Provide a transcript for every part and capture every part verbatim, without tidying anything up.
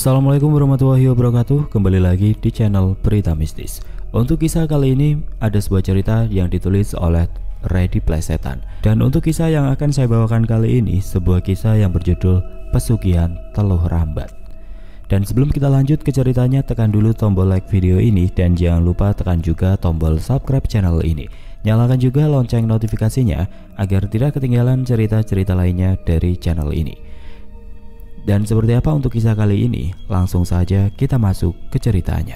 Assalamualaikum warahmatullahi wabarakatuh. Kembali lagi di channel Berita Mistis. Untuk kisah kali ini ada sebuah cerita yang ditulis oleh Reddy Plesetan. Dan untuk kisah yang akan saya bawakan kali ini sebuah kisah yang berjudul Pesugihan Teluh Rambat. Dan sebelum kita lanjut ke ceritanya, tekan dulu tombol like video ini dan jangan lupa tekan juga tombol subscribe channel ini. Nyalakan juga lonceng notifikasinya agar tidak ketinggalan cerita-cerita lainnya dari channel ini. Dan seperti apa untuk kisah kali ini? Langsung saja kita masuk ke ceritanya.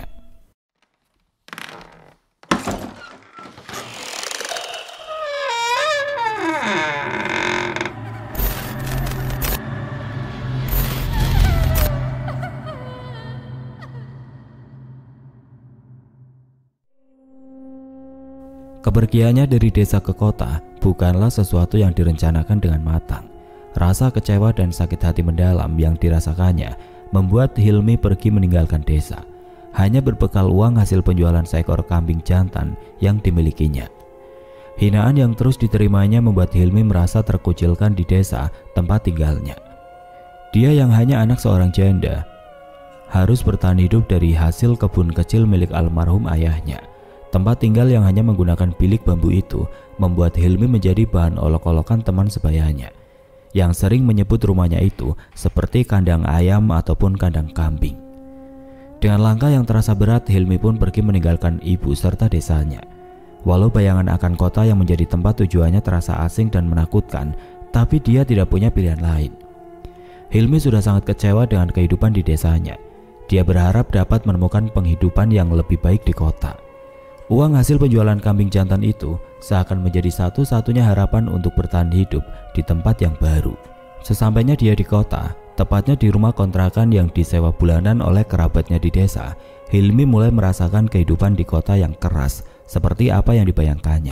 Kepergiannya dari desa ke kota bukanlah sesuatu yang direncanakan dengan matang. Rasa kecewa dan sakit hati mendalam yang dirasakannya membuat Hilmi pergi meninggalkan desa, hanya berbekal uang hasil penjualan seekor kambing jantan yang dimilikinya. Hinaan yang terus diterimanya membuat Hilmi merasa terkucilkan di desa tempat tinggalnya. Dia yang hanya anak seorang janda harus bertahan hidup dari hasil kebun kecil milik almarhum ayahnya. Tempat tinggal yang hanya menggunakan bilik bambu itu membuat Hilmi menjadi bahan olok-olokan teman sebayanya yang sering menyebut rumahnya itu seperti kandang ayam ataupun kandang kambing. Dengan langkah yang terasa berat, Hilmi pun pergi meninggalkan ibu serta desanya. Walau bayangan akan kota yang menjadi tempat tujuannya terasa asing dan menakutkan, tapi dia tidak punya pilihan lain. Hilmi sudah sangat kecewa dengan kehidupan di desanya. Dia berharap dapat menemukan penghidupan yang lebih baik di kota. Uang hasil penjualan kambing jantan itu seakan menjadi satu-satunya harapan untuk bertahan hidup di tempat yang baru. Sesampainya dia di kota, tepatnya di rumah kontrakan yang disewa bulanan oleh kerabatnya di desa, Hilmi mulai merasakan kehidupan di kota yang keras seperti apa yang dibayangkannya.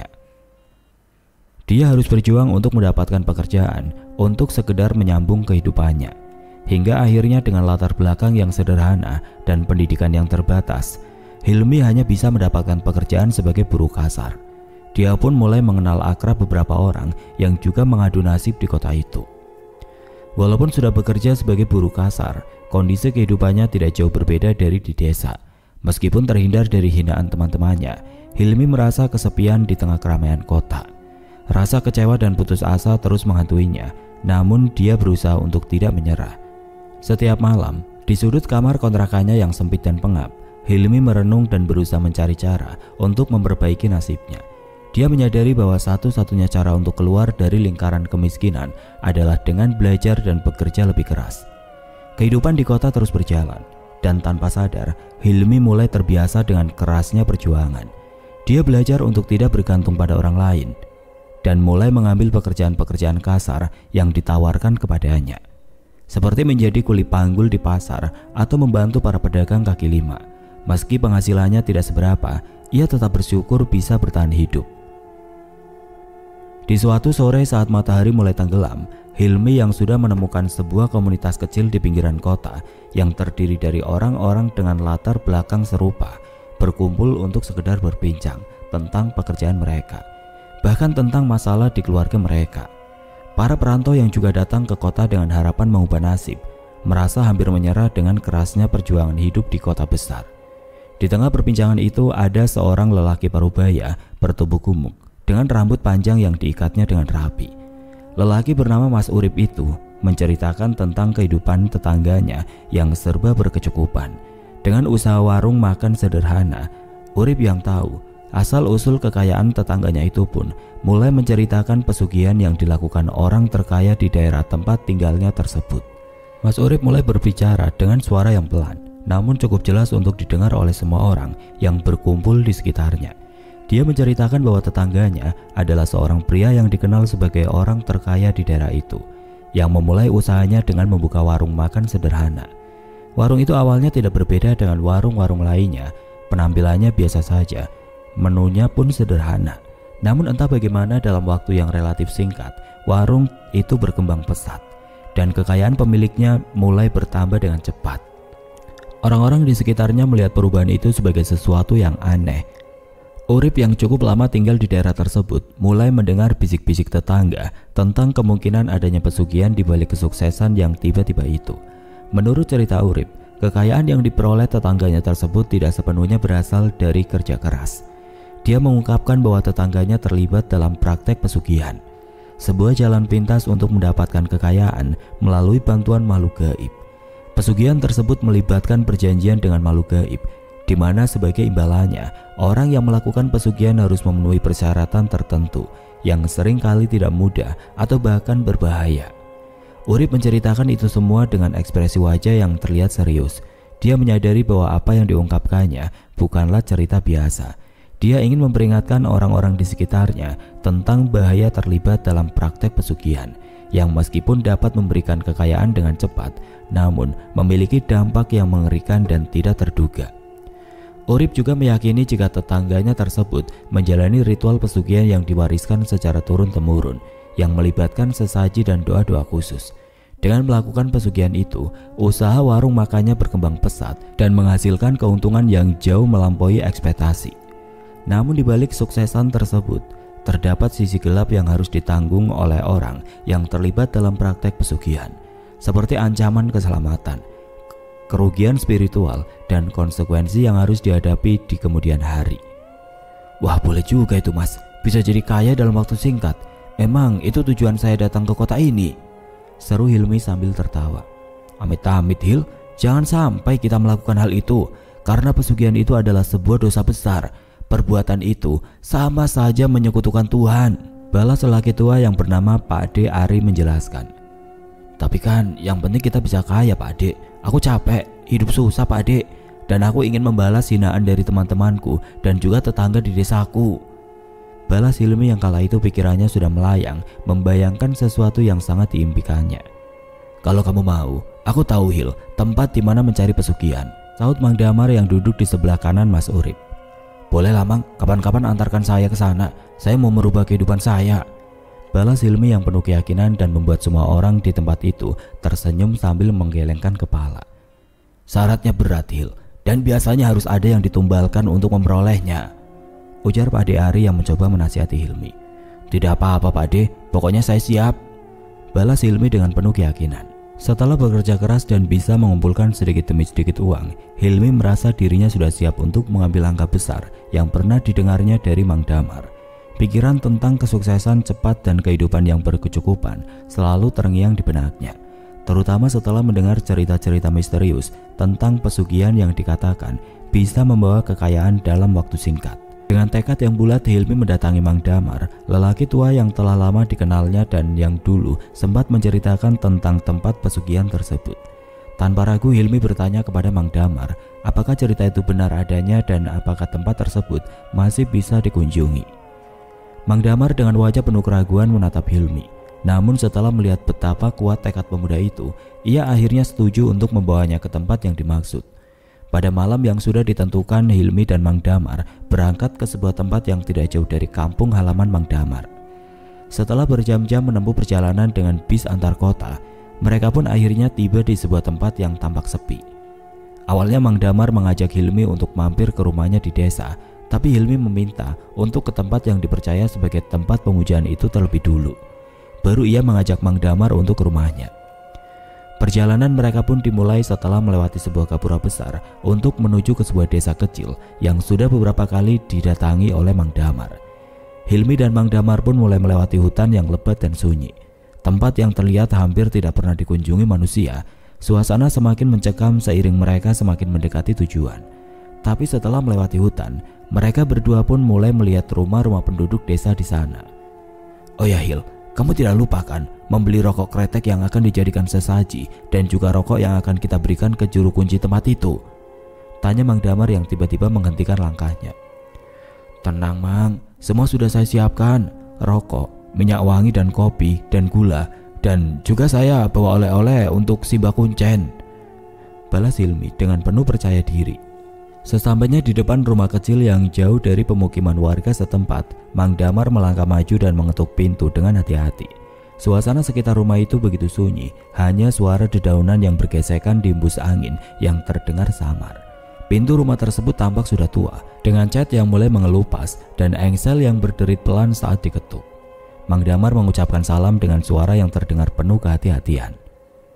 Dia harus berjuang untuk mendapatkan pekerjaan untuk sekedar menyambung kehidupannya. Hingga akhirnya dengan latar belakang yang sederhana dan pendidikan yang terbatas, Hilmi hanya bisa mendapatkan pekerjaan sebagai buruh kasar. Dia pun mulai mengenal akrab beberapa orang yang juga mengadu nasib di kota itu. Walaupun sudah bekerja sebagai buruh kasar, kondisi kehidupannya tidak jauh berbeda dari di desa. Meskipun terhindar dari hinaan teman-temannya, Hilmi merasa kesepian di tengah keramaian kota. Rasa kecewa dan putus asa terus menghantuinya, namun dia berusaha untuk tidak menyerah. Setiap malam, di sudut kamar kontrakannya yang sempit dan pengap, Hilmi merenung dan berusaha mencari cara untuk memperbaiki nasibnya. Dia menyadari bahwa satu-satunya cara untuk keluar dari lingkaran kemiskinan adalah dengan belajar dan bekerja lebih keras. Kehidupan di kota terus berjalan, dan tanpa sadar, Hilmi mulai terbiasa dengan kerasnya perjuangan. Dia belajar untuk tidak bergantung pada orang lain, dan mulai mengambil pekerjaan-pekerjaan kasar yang ditawarkan kepadanya. Seperti menjadi kuli panggul di pasar atau membantu para pedagang kaki lima. Meski penghasilannya tidak seberapa, ia tetap bersyukur bisa bertahan hidup. Di suatu sore saat matahari mulai tenggelam, Hilmi yang sudah menemukan sebuah komunitas kecil di pinggiran kota yang terdiri dari orang-orang dengan latar belakang serupa berkumpul untuk sekedar berbincang tentang pekerjaan mereka, bahkan tentang masalah di keluarga mereka. Para perantau yang juga datang ke kota dengan harapan mengubah nasib merasa hampir menyerah dengan kerasnya perjuangan hidup di kota besar. Di tengah perbincangan itu ada seorang lelaki parubaya bertubuh gemuk dengan rambut panjang yang diikatnya dengan rapi. Lelaki bernama Mas Urip itu menceritakan tentang kehidupan tetangganya yang serba berkecukupan. Dengan usaha warung makan sederhana, Urip yang tahu asal-usul kekayaan tetangganya itu pun mulai menceritakan pesugihan yang dilakukan orang terkaya di daerah tempat tinggalnya tersebut. Mas Urip mulai berbicara dengan suara yang pelan, namun cukup jelas untuk didengar oleh semua orang yang berkumpul di sekitarnya. Dia menceritakan bahwa tetangganya adalah seorang pria yang dikenal sebagai orang terkaya di daerah itu, yang memulai usahanya dengan membuka warung makan sederhana. Warung itu awalnya tidak berbeda dengan warung-warung lainnya, penampilannya biasa saja, menunya pun sederhana. Namun entah bagaimana dalam waktu yang relatif singkat, warung itu berkembang pesat, dan kekayaan pemiliknya mulai bertambah dengan cepat. Orang-orang di sekitarnya melihat perubahan itu sebagai sesuatu yang aneh. Urip yang cukup lama tinggal di daerah tersebut mulai mendengar bisik-bisik tetangga tentang kemungkinan adanya pesugihan di balik kesuksesan yang tiba-tiba itu. Menurut cerita Urip, Kekayaan yang diperoleh tetangganya tersebut tidak sepenuhnya berasal dari kerja keras. Dia mengungkapkan bahwa tetangganya terlibat dalam praktek pesugihan, sebuah jalan pintas untuk mendapatkan kekayaan melalui bantuan makhluk gaib. Pesugihan tersebut melibatkan perjanjian dengan makhluk gaib, di mana sebagai imbalannya, orang yang melakukan pesugihan harus memenuhi persyaratan tertentu yang seringkali tidak mudah atau bahkan berbahaya. Urip menceritakan itu semua dengan ekspresi wajah yang terlihat serius. Dia menyadari bahwa apa yang diungkapkannya bukanlah cerita biasa. Dia ingin memperingatkan orang-orang di sekitarnya tentang bahaya terlibat dalam praktek pesugihan yang meskipun dapat memberikan kekayaan dengan cepat, namun memiliki dampak yang mengerikan dan tidak terduga. Urip juga meyakini jika tetangganya tersebut menjalani ritual pesugihan yang diwariskan secara turun-temurun yang melibatkan sesaji dan doa-doa khusus. Dengan melakukan pesugihan itu, usaha warung makannya berkembang pesat dan menghasilkan keuntungan yang jauh melampaui ekspektasi. Namun di balik suksesan tersebut, terdapat sisi gelap yang harus ditanggung oleh orang yang terlibat dalam praktek pesugihan, seperti ancaman keselamatan, kerugian spiritual, dan konsekuensi yang harus dihadapi di kemudian hari. Wah, boleh juga itu mas, bisa jadi kaya dalam waktu singkat. Memang itu tujuan saya datang ke kota ini, seru Hilmi sambil tertawa. Amit-amit Hil, jangan sampai kita melakukan hal itu, karena pesugihan itu adalah sebuah dosa besar. Perbuatan itu sama saja menyekutukan Tuhan, balas lelaki tua yang bernama Pak D Ari menjelaskan. Tapi kan yang penting kita bisa kaya Pak D. Aku capek, hidup susah Pak D. Dan aku ingin membalas hinaan dari teman-temanku dan juga tetangga di desaku, balas Hilmi yang kala itu pikirannya sudah melayang membayangkan sesuatu yang sangat diimpikannya. Kalau kamu mau, aku tahu Hil, tempat di mana mencari pesugihan, sahut Mang Damar yang duduk di sebelah kanan Mas Urip. Boleh lah Mang, kapan-kapan antarkan saya ke sana. Saya mau merubah kehidupan saya, balas Hilmi yang penuh keyakinan dan membuat semua orang di tempat itu tersenyum sambil menggelengkan kepala. Syaratnya berat Hil, dan biasanya harus ada yang ditumbalkan untuk memperolehnya, ujar Pak D Ari yang mencoba menasihati Hilmi. Tidak apa-apa Pak D, pokoknya saya siap, balas Hilmi dengan penuh keyakinan. Setelah bekerja keras dan bisa mengumpulkan sedikit demi sedikit uang, Hilmi merasa dirinya sudah siap untuk mengambil langkah besar yang pernah didengarnya dari Mang Damar. Pikiran tentang kesuksesan cepat dan kehidupan yang berkecukupan selalu terngiang di benaknya, terutama setelah mendengar cerita-cerita misterius tentang pesugihan yang dikatakan bisa membawa kekayaan dalam waktu singkat. Dengan tekad yang bulat, Hilmi mendatangi Mang Damar, lelaki tua yang telah lama dikenalnya dan yang dulu sempat menceritakan tentang tempat pesugihan tersebut. Tanpa ragu, Hilmi bertanya kepada Mang Damar apakah cerita itu benar adanya dan apakah tempat tersebut masih bisa dikunjungi. Mang Damar dengan wajah penuh keraguan menatap Hilmi. Namun setelah melihat betapa kuat tekad pemuda itu, ia akhirnya setuju untuk membawanya ke tempat yang dimaksud. Pada malam yang sudah ditentukan, Hilmi dan Mang Damar berangkat ke sebuah tempat yang tidak jauh dari kampung halaman Mang Damar. Setelah berjam-jam menempuh perjalanan dengan bis antar kota, mereka pun akhirnya tiba di sebuah tempat yang tampak sepi. Awalnya Mang Damar mengajak Hilmi untuk mampir ke rumahnya di desa, tapi Hilmi meminta untuk ke tempat yang dipercaya sebagai tempat pemujaan itu terlebih dulu. Baru ia mengajak Mang Damar untuk ke rumahnya. Perjalanan mereka pun dimulai setelah melewati sebuah gapura besar untuk menuju ke sebuah desa kecil yang sudah beberapa kali didatangi oleh Mang Damar. Hilmi dan Mang Damar pun mulai melewati hutan yang lebat dan sunyi, tempat yang terlihat hampir tidak pernah dikunjungi manusia. Suasana semakin mencekam seiring mereka semakin mendekati tujuan. Tapi setelah melewati hutan, mereka berdua pun mulai melihat rumah-rumah penduduk desa di sana. Oh ya Hil, kamu tidak lupa kan membeli rokok kretek yang akan dijadikan sesaji dan juga rokok yang akan kita berikan ke juru kunci tempat itu? Tanya Mang Damar yang tiba-tiba menghentikan langkahnya. Tenang Mang, semua sudah saya siapkan. Rokok, minyak wangi dan kopi dan gula, dan juga saya bawa oleh-oleh untuk si Mbak Kuncen, balas Hilmi dengan penuh percaya diri. Sesampainya di depan rumah kecil yang jauh dari pemukiman warga setempat, Mang Damar melangkah maju dan mengetuk pintu dengan hati-hati. Suasana sekitar rumah itu begitu sunyi, hanya suara dedaunan yang bergesekan di embus angin yang terdengar samar. Pintu rumah tersebut tampak sudah tua, dengan cat yang mulai mengelupas dan engsel yang berderit pelan saat diketuk. Mang Damar mengucapkan salam dengan suara yang terdengar penuh kehati-hatian.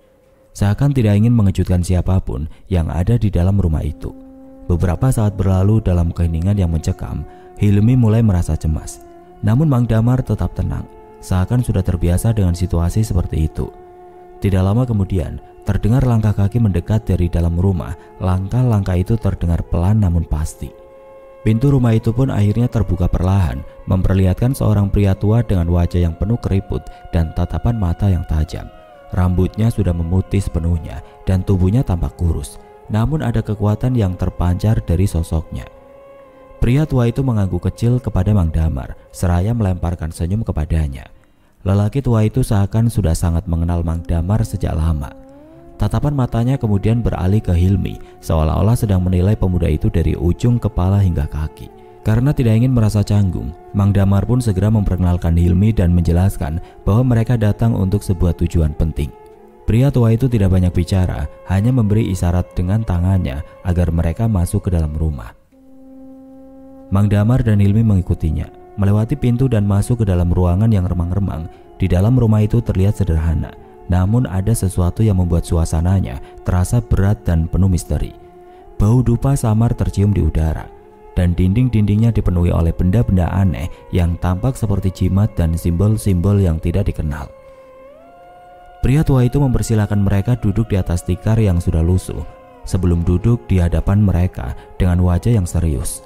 seakan tidak ingin mengejutkan siapapun yang ada di dalam rumah itu. Beberapa saat berlalu dalam keheningan yang mencekam. Hilmi mulai merasa cemas. Namun Mang Damar tetap tenang, seakan sudah terbiasa dengan situasi seperti itu. Tidak lama kemudian, terdengar langkah kaki mendekat dari dalam rumah. Langkah-langkah itu terdengar pelan namun pasti. Pintu rumah itu pun akhirnya terbuka perlahan, memperlihatkan seorang pria tua dengan wajah yang penuh keriput dan tatapan mata yang tajam. Rambutnya sudah memutih sepenuhnya dan tubuhnya tampak kurus, namun ada kekuatan yang terpancar dari sosoknya. Pria tua itu mengangguk kecil kepada Mang Damar, seraya melemparkan senyum kepadanya. Lelaki tua itu seakan sudah sangat mengenal Mang Damar sejak lama. Tatapan matanya kemudian beralih ke Hilmi, seolah-olah sedang menilai pemuda itu dari ujung kepala hingga kaki. Karena tidak ingin merasa canggung, Mang Damar pun segera memperkenalkan Hilmi dan menjelaskan bahwa mereka datang untuk sebuah tujuan penting. Pria tua itu tidak banyak bicara, hanya memberi isyarat dengan tangannya agar mereka masuk ke dalam rumah. Mang Damar dan Hilmi mengikutinya, melewati pintu dan masuk ke dalam ruangan yang remang-remang. Di dalam rumah itu terlihat sederhana, namun ada sesuatu yang membuat suasananya terasa berat dan penuh misteri. Bau dupa samar tercium di udara, dan dinding-dindingnya dipenuhi oleh benda-benda aneh yang tampak seperti jimat dan simbol-simbol yang tidak dikenal. Pria tua itu mempersilahkan mereka duduk di atas tikar yang sudah lusuh. Sebelum duduk di hadapan mereka dengan wajah yang serius,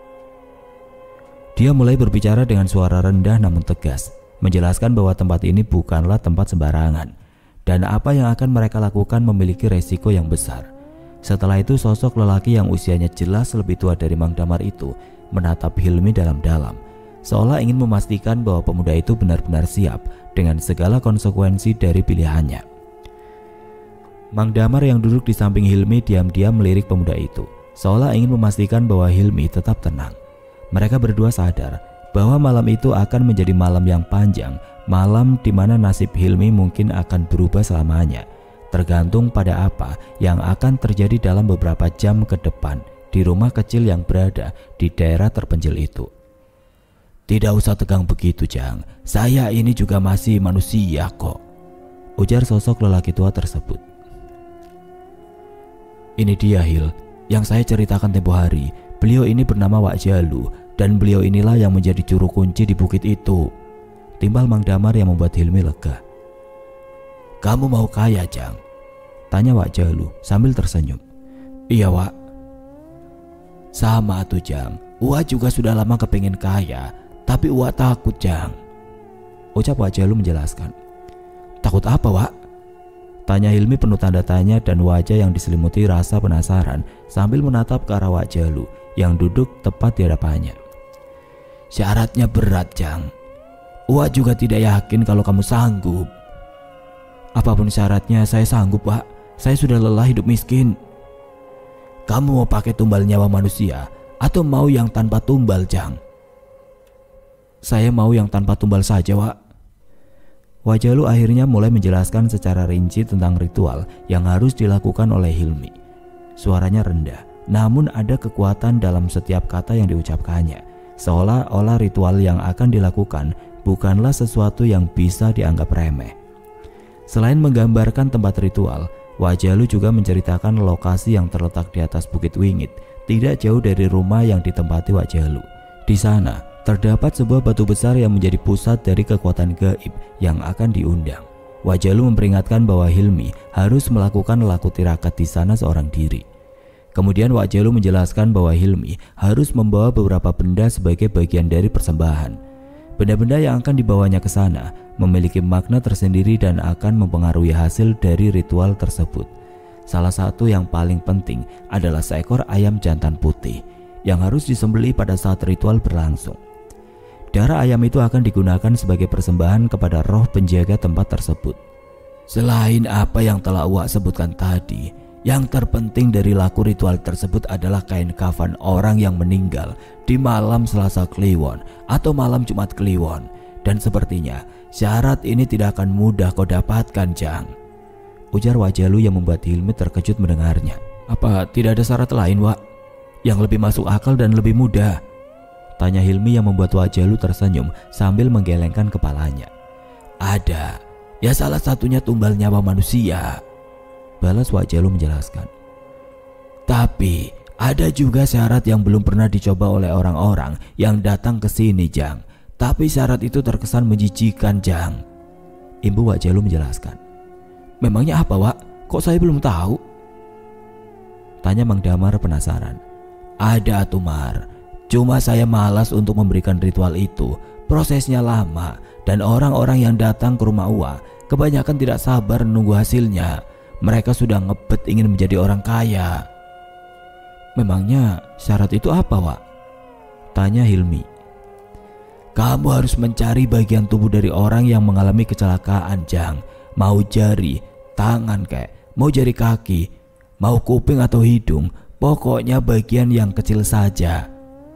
dia mulai berbicara dengan suara rendah namun tegas, menjelaskan bahwa tempat ini bukanlah tempat sembarangan, dan apa yang akan mereka lakukan memiliki resiko yang besar. Setelah itu sosok lelaki yang usianya jelas lebih tua dari Mang Damar itu menatap Hilmi dalam-dalam, seolah ingin memastikan bahwa pemuda itu benar-benar siap dengan segala konsekuensi dari pilihannya. Mang Damar yang duduk di samping Hilmi diam-diam melirik pemuda itu, seolah ingin memastikan bahwa Hilmi tetap tenang. Mereka berdua sadar bahwa malam itu akan menjadi malam yang panjang, malam di mana nasib Hilmi mungkin akan berubah selamanya, tergantung pada apa yang akan terjadi dalam beberapa jam ke depan di rumah kecil yang berada di daerah terpencil itu. "Tidak usah tegang begitu, Jang. Saya ini juga masih manusia kok," ujar sosok lelaki tua tersebut. "Ini dia, Hil, yang saya ceritakan tempo hari. Beliau ini bernama Wak Jalu, dan beliau inilah yang menjadi juru kunci di bukit itu," timbal Mang Damar yang membuat Hilmi lega. "Kamu mau kaya, Jang?" tanya Wak Jalu sambil tersenyum. "Iya, Wak." "Sama tuh, Jang. Wak juga sudah lama kepingin kaya, tapi Wak takut, Jang," ucap Wak Jalu menjelaskan. "Takut apa, Wak?" tanya Hilmi penuh tanda tanya dan wajah yang diselimuti rasa penasaran sambil menatap ke arah Wak Jalu yang duduk tepat di hadapannya. "Syaratnya berat, Jang. Wak juga tidak yakin kalau kamu sanggup." "Apapun syaratnya saya sanggup, Wak. Saya sudah lelah hidup miskin." "Kamu mau pakai tumbal nyawa manusia atau mau yang tanpa tumbal, Jang?" "Saya mau yang tanpa tumbal saja, Wak." Wak Jalu akhirnya mulai menjelaskan secara rinci tentang ritual yang harus dilakukan oleh Hilmi. Suaranya rendah, namun ada kekuatan dalam setiap kata yang diucapkannya, seolah-olah ritual yang akan dilakukan bukanlah sesuatu yang bisa dianggap remeh. Selain menggambarkan tempat ritual, Wak Jalu juga menceritakan lokasi yang terletak di atas Bukit Wingit, tidak jauh dari rumah yang ditempati Wak Jalu. Di sana terdapat sebuah batu besar yang menjadi pusat dari kekuatan gaib yang akan diundang. Wak Jalu memperingatkan bahwa Hilmi harus melakukan laku tirakat di sana seorang diri. Kemudian Wak Jalu menjelaskan bahwa Hilmi harus membawa beberapa benda sebagai bagian dari persembahan. Benda-benda yang akan dibawanya ke sana memiliki makna tersendiri dan akan mempengaruhi hasil dari ritual tersebut. Salah satu yang paling penting adalah seekor ayam jantan putih yang harus disembelih pada saat ritual berlangsung. Darah ayam itu akan digunakan sebagai persembahan kepada roh penjaga tempat tersebut. Selain apa yang telah Wak sebutkan tadi, yang terpenting dari laku ritual tersebut adalah kain kafan orang yang meninggal di malam Selasa Kliwon atau malam Jumat Kliwon. Dan sepertinya syarat ini tidak akan mudah kau dapatkan, Jang, ujar Wak Jalu yang membuat Hilmi terkejut mendengarnya. "Apa tidak ada syarat lain, Wak, yang lebih masuk akal dan lebih mudah?" tanya Hilmi yang membuat Wak Jalu tersenyum sambil menggelengkan kepalanya. "Ada, ya salah satunya tumbal nyawa manusia," Balas Wak Jalu menjelaskan. Tapi ada juga syarat yang belum pernah dicoba oleh orang-orang yang datang ke sini, Jang. Tapi syarat itu terkesan menjijikan, Jang. Imbu Wak Jalu menjelaskan. Memangnya apa, Wak? Kok saya belum tahu? Tanya Mang Damar penasaran. Ada, Tumar. Cuma saya malas untuk memberikan ritual itu. Prosesnya lama dan orang-orang yang datang ke rumah Uwa kebanyakan tidak sabar menunggu hasilnya. Mereka sudah ngebet ingin menjadi orang kaya. Memangnya syarat itu apa, Wak? Tanya Hilmi. Kamu harus mencari bagian tubuh dari orang yang mengalami kecelakaan, Jang. Mau jari, tangan kek, mau jari kaki, mau kuping atau hidung, pokoknya bagian yang kecil saja.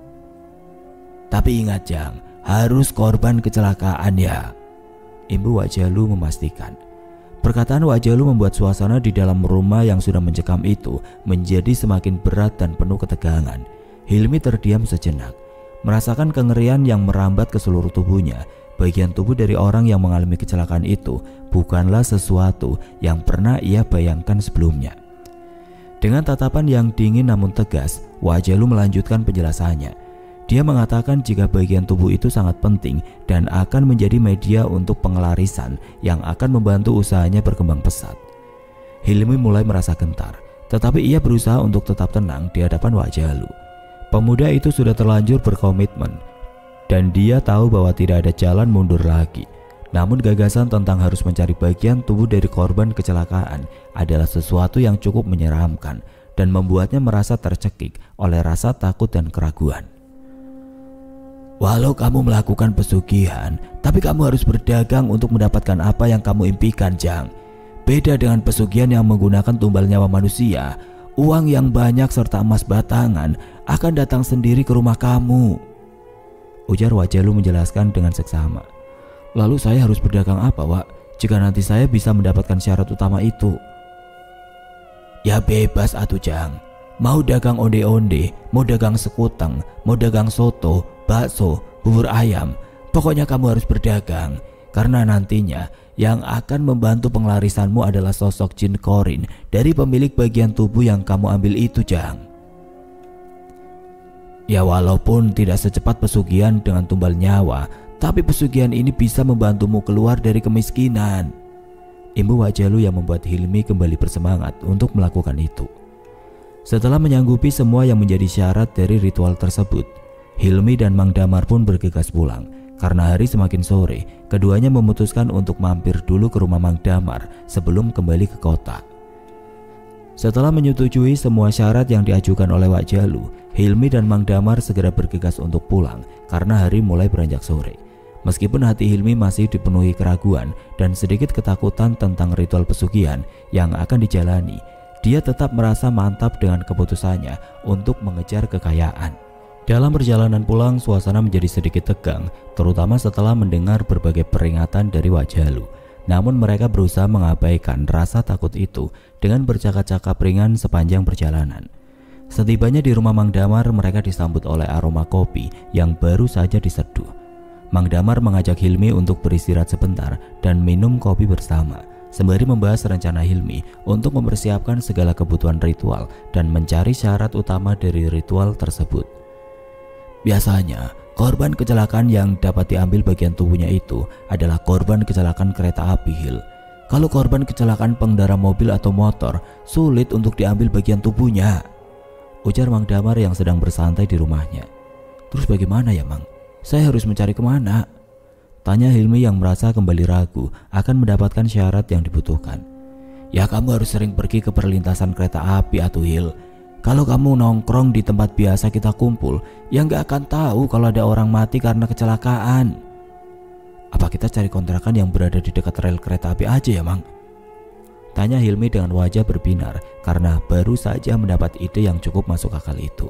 Tapi ingat, Jang, harus korban kecelakaan ya. Imbu Wak Jalu memastikan. Perkataan Wak Jalu membuat suasana di dalam rumah yang sudah mencekam itu menjadi semakin berat dan penuh ketegangan. Hilmi terdiam sejenak, merasakan kengerian yang merambat ke seluruh tubuhnya. Bagian tubuh dari orang yang mengalami kecelakaan itu bukanlah sesuatu yang pernah ia bayangkan sebelumnya. Dengan tatapan yang dingin namun tegas, Wak Jalu melanjutkan penjelasannya. Dia mengatakan jika bagian tubuh itu sangat penting dan akan menjadi media untuk pengelarisan yang akan membantu usahanya berkembang pesat. Hilmi mulai merasa gentar, tetapi ia berusaha untuk tetap tenang di hadapan Wak Jalu. Pemuda itu sudah terlanjur berkomitmen dan dia tahu bahwa tidak ada jalan mundur lagi. Namun gagasan tentang harus mencari bagian tubuh dari korban kecelakaan adalah sesuatu yang cukup menyeramkan dan membuatnya merasa tercekik oleh rasa takut dan keraguan. Walau kamu melakukan pesugihan, tapi kamu harus berdagang untuk mendapatkan apa yang kamu impikan, Jang. Beda dengan pesugihan yang menggunakan tumbal nyawa manusia, uang yang banyak serta emas batangan akan datang sendiri ke rumah kamu. Ujar Wak Jalu menjelaskan dengan seksama. Lalu saya harus berdagang apa, Wak, jika nanti saya bisa mendapatkan syarat utama itu? Ya bebas atuh, Jang. Mau dagang onde-onde, mau dagang sekutang, mau dagang soto, bakso, bubur ayam, pokoknya kamu harus berdagang. Karena nantinya yang akan membantu pengelarisanmu adalah sosok Jin Korin dari pemilik bagian tubuh yang kamu ambil itu, Jang. Ya walaupun tidak secepat pesugihan dengan tumbal nyawa, tapi pesugihan ini bisa membantumu keluar dari kemiskinan. Imbu Wak Jalu yang membuat Hilmi kembali bersemangat untuk melakukan itu. Setelah menyanggupi semua yang menjadi syarat dari ritual tersebut, Hilmi dan Mang Damar pun bergegas pulang. Karena hari semakin sore, keduanya memutuskan untuk mampir dulu ke rumah Mang Damar sebelum kembali ke kota. Setelah menyetujui semua syarat yang diajukan oleh Wak Jalu, Hilmi dan Mang Damar segera bergegas untuk pulang karena hari mulai beranjak sore. Meskipun hati Hilmi masih dipenuhi keraguan dan sedikit ketakutan tentang ritual pesugihan yang akan dijalani, dia tetap merasa mantap dengan keputusannya untuk mengejar kekayaan. Dalam perjalanan pulang, suasana menjadi sedikit tegang, terutama setelah mendengar berbagai peringatan dari Wak Jalu. Namun mereka berusaha mengabaikan rasa takut itu dengan bercakap-cakap ringan sepanjang perjalanan. Setibanya di rumah Mang Damar, mereka disambut oleh aroma kopi yang baru saja diseduh. Mang Damar mengajak Hilmi untuk beristirahat sebentar dan minum kopi bersama, sembari membahas rencana Hilmi untuk mempersiapkan segala kebutuhan ritual dan mencari syarat utama dari ritual tersebut. Biasanya, korban kecelakaan yang dapat diambil bagian tubuhnya itu adalah korban kecelakaan kereta api, Hil. Kalau korban kecelakaan pengendara mobil atau motor, sulit untuk diambil bagian tubuhnya, ujar Mang Damar yang sedang bersantai di rumahnya. Terus bagaimana ya, Mang? Saya harus mencari kemana? Tanya Hilmi yang merasa kembali ragu akan mendapatkan syarat yang dibutuhkan. Ya kamu harus sering pergi ke perlintasan kereta api atuh, Hil. Kalau kamu nongkrong di tempat biasa kita kumpul, ya nggak akan tahu kalau ada orang mati karena kecelakaan. Apa kita cari kontrakan yang berada di dekat rel kereta api aja ya, Mang? Tanya Hilmi dengan wajah berbinar karena baru saja mendapat ide yang cukup masuk akal itu.